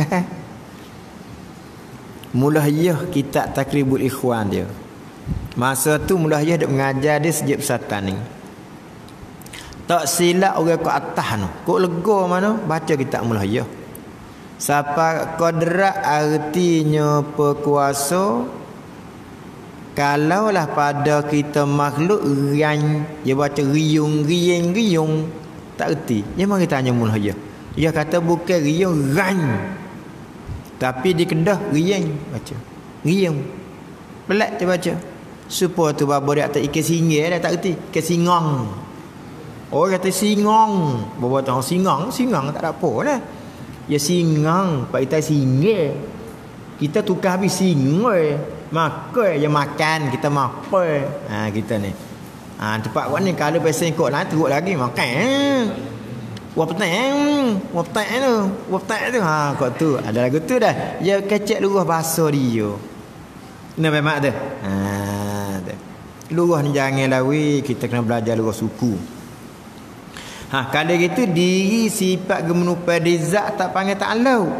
Mulahiyah kitab Takribul Ikhwan dia. Masa tu mulahiyah duk mengajar dia sejak pesatan ni. Tak silap orang kat atas tu. Kok lega mana baca kitab mulahiyah. Siapa qadrat artinya berkuasa. Kalaulah pada kita makhluk rian, dia baca riung rieng riung tak erti. Dia mari tanya mulahiyah. Dia kata bukan riung ran. Tapi di Kedah rieng baca. Riung. Pelat dia baca. Supaya tu babo dia tak ikan singgir dah tak erti. Ikan singong. Oh kata singong. Babo tahu singong, singong tak ada apa dah. Ya singong, pak kita singgir. Kita tukar habis singgir. Makan je makan, kita makan. Ha kita ni. Ha tempat kau ni kalau pesen kok lain teruk lagi makan. Wap petang, wap petang tu, wap petang tu. Ha kau tu ada lagu tu dah. Dia kecek luruh bahasa dia. Kenapa mak tu? Ha tu. Luruh ni jangan lawi, kita kena belajar luruh suku. Ha kalau gitu diri sifat gemenupai di zat tak panggil takluk.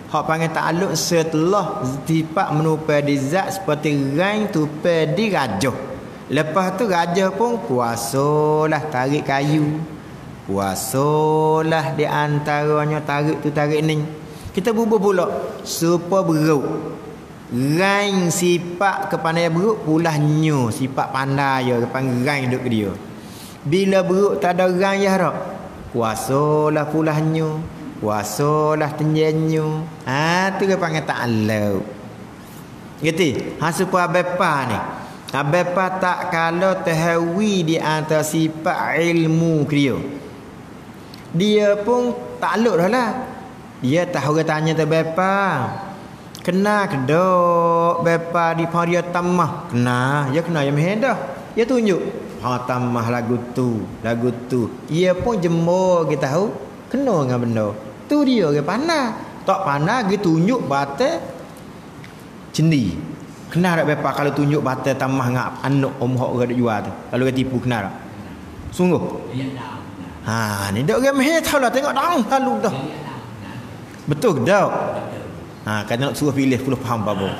Hak panggil ta'alluq setelah sifat menyerupai di zat seperti rain tupai di gajah. Lepas tu gajah pun kuasalah tarik kayu. Kuasalah di antaranya tarik tu tarik ni. Kita bubuh pula supaya beruk. Rain sifat kepandaian beruk pula nyu sifat pandai ya panggil rain duk ke dia. Bila beruk tak ada rain ya rak. Kuasalah pula nyu. Kuasalah tenjenyu. Ha tu dia panggil ta'alluq. Gitu. Ha supaya bepa ni. Bepa tak kalau terhawi di antara sifat ilmu dia. Dia pun ta'alluq dah lah. Dia tahu orang tanya tu bepa. Kena kedok bepa di pau dia tamah. Kena, dia kena yang mehedah. Dia tunjuk. Ha tamah lagu tu, lagu tu. Dia pun jemur kita tahu kena dengan benda. Tu dia orang panah. Tak panah dia tunjuk batal cendi. Kena tak bepa kalau tunjuk batal tamah ngap anak om hok orang jual tu. Kalau dia tipu kena tak? Sungguh. Ha ni dak orang meh tahu lah tengok dah lalu dah. Betul ke tak? Ha, kan nak suruh pilih puluh faham apa.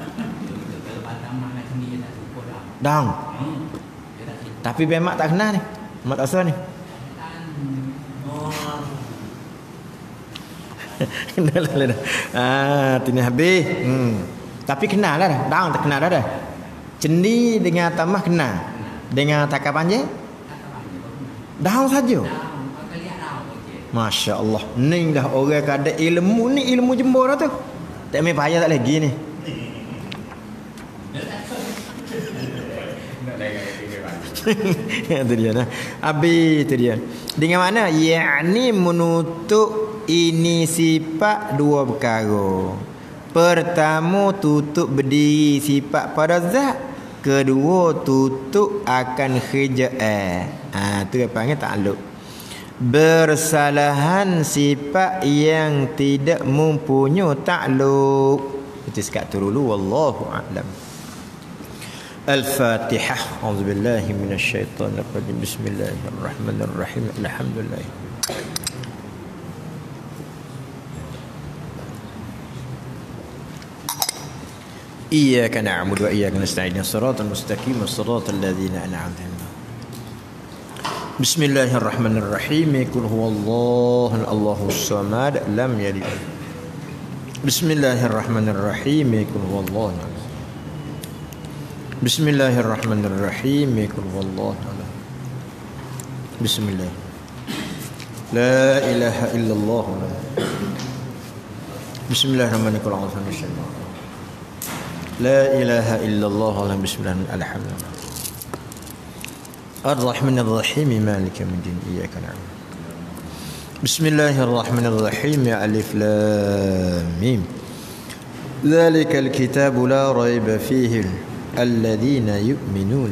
Dang. Tapi bemak tak kenal ni. Mak tak asal ni. Kenal lah dah. Ah, tini habis. Hmm. Tapi kenal lah dah. Dang tak kenal dah dah. Cendi dengan tamah kenal. Dengan takar panjang? Dang saja. Masya Allah. Ni dah orang kada ilmu ni ilmu jembur dah tu. Tak main payah tak lagi ni. Itu dia nah. Habis itu dia. Dengan mana? Yakni menutup ini sifat dua perkara. Pertama tutup berdiri sifat pada zat. Kedua tutup akan khija'ah. Ah tu dia panggil ta'alluq. Bersalahan sifat yang tidak mempunyai ta'alluq. Itu sekat tu dulu wallahu a'lam. Al-Fatihah. A'udzubillahi minasyaitonir rajim. Bismillahirrahmanirrahim. Alhamdulillah. Iyyaka na'budu wa iyyaka nasta'in. Shiratal mustaqim, shiratal ladzina an'amta 'alaihim. Bismillahirrahmanirrahim. Qul huwallahu Allahus samad lam yalid. Bismillahirrahmanirrahim. Qul huwallahu. Bismillahirrahmanirrahim. Qul huwallahu. Bismillah. La ilaha illallah. Bismillahirrahmanirrahim. La ilaha illallah. Bismillah. Alhamdulillah. الرحمن الرحيم مالك يوم الدين إياك نعبد. بسم الله الرحمن الرحيم. ألف لام ميم. ذلك الكتاب لا ريب فيه الذين يؤمنون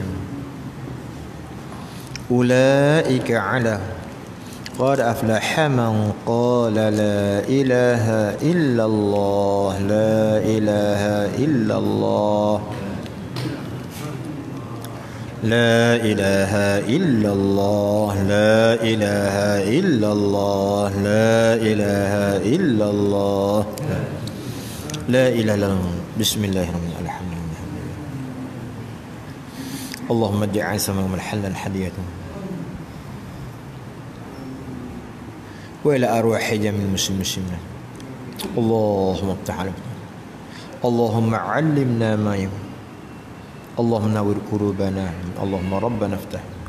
أولئك على قد أفلح من قال لا إله إلا الله لا إله إلا الله لا إله إلا الله لا إله إلا الله لا إله إلا الله لا إله إلا الله. بسم الله الرحمن الرحيم. اللهم اجعل سماهم الحل الحديث وإلى أرواح جميع المسلمين. اللهم افتح علينا. اللهم علمنا ما ينفعنا. اللهم نور قلوبنا. اللهم ربنا افتح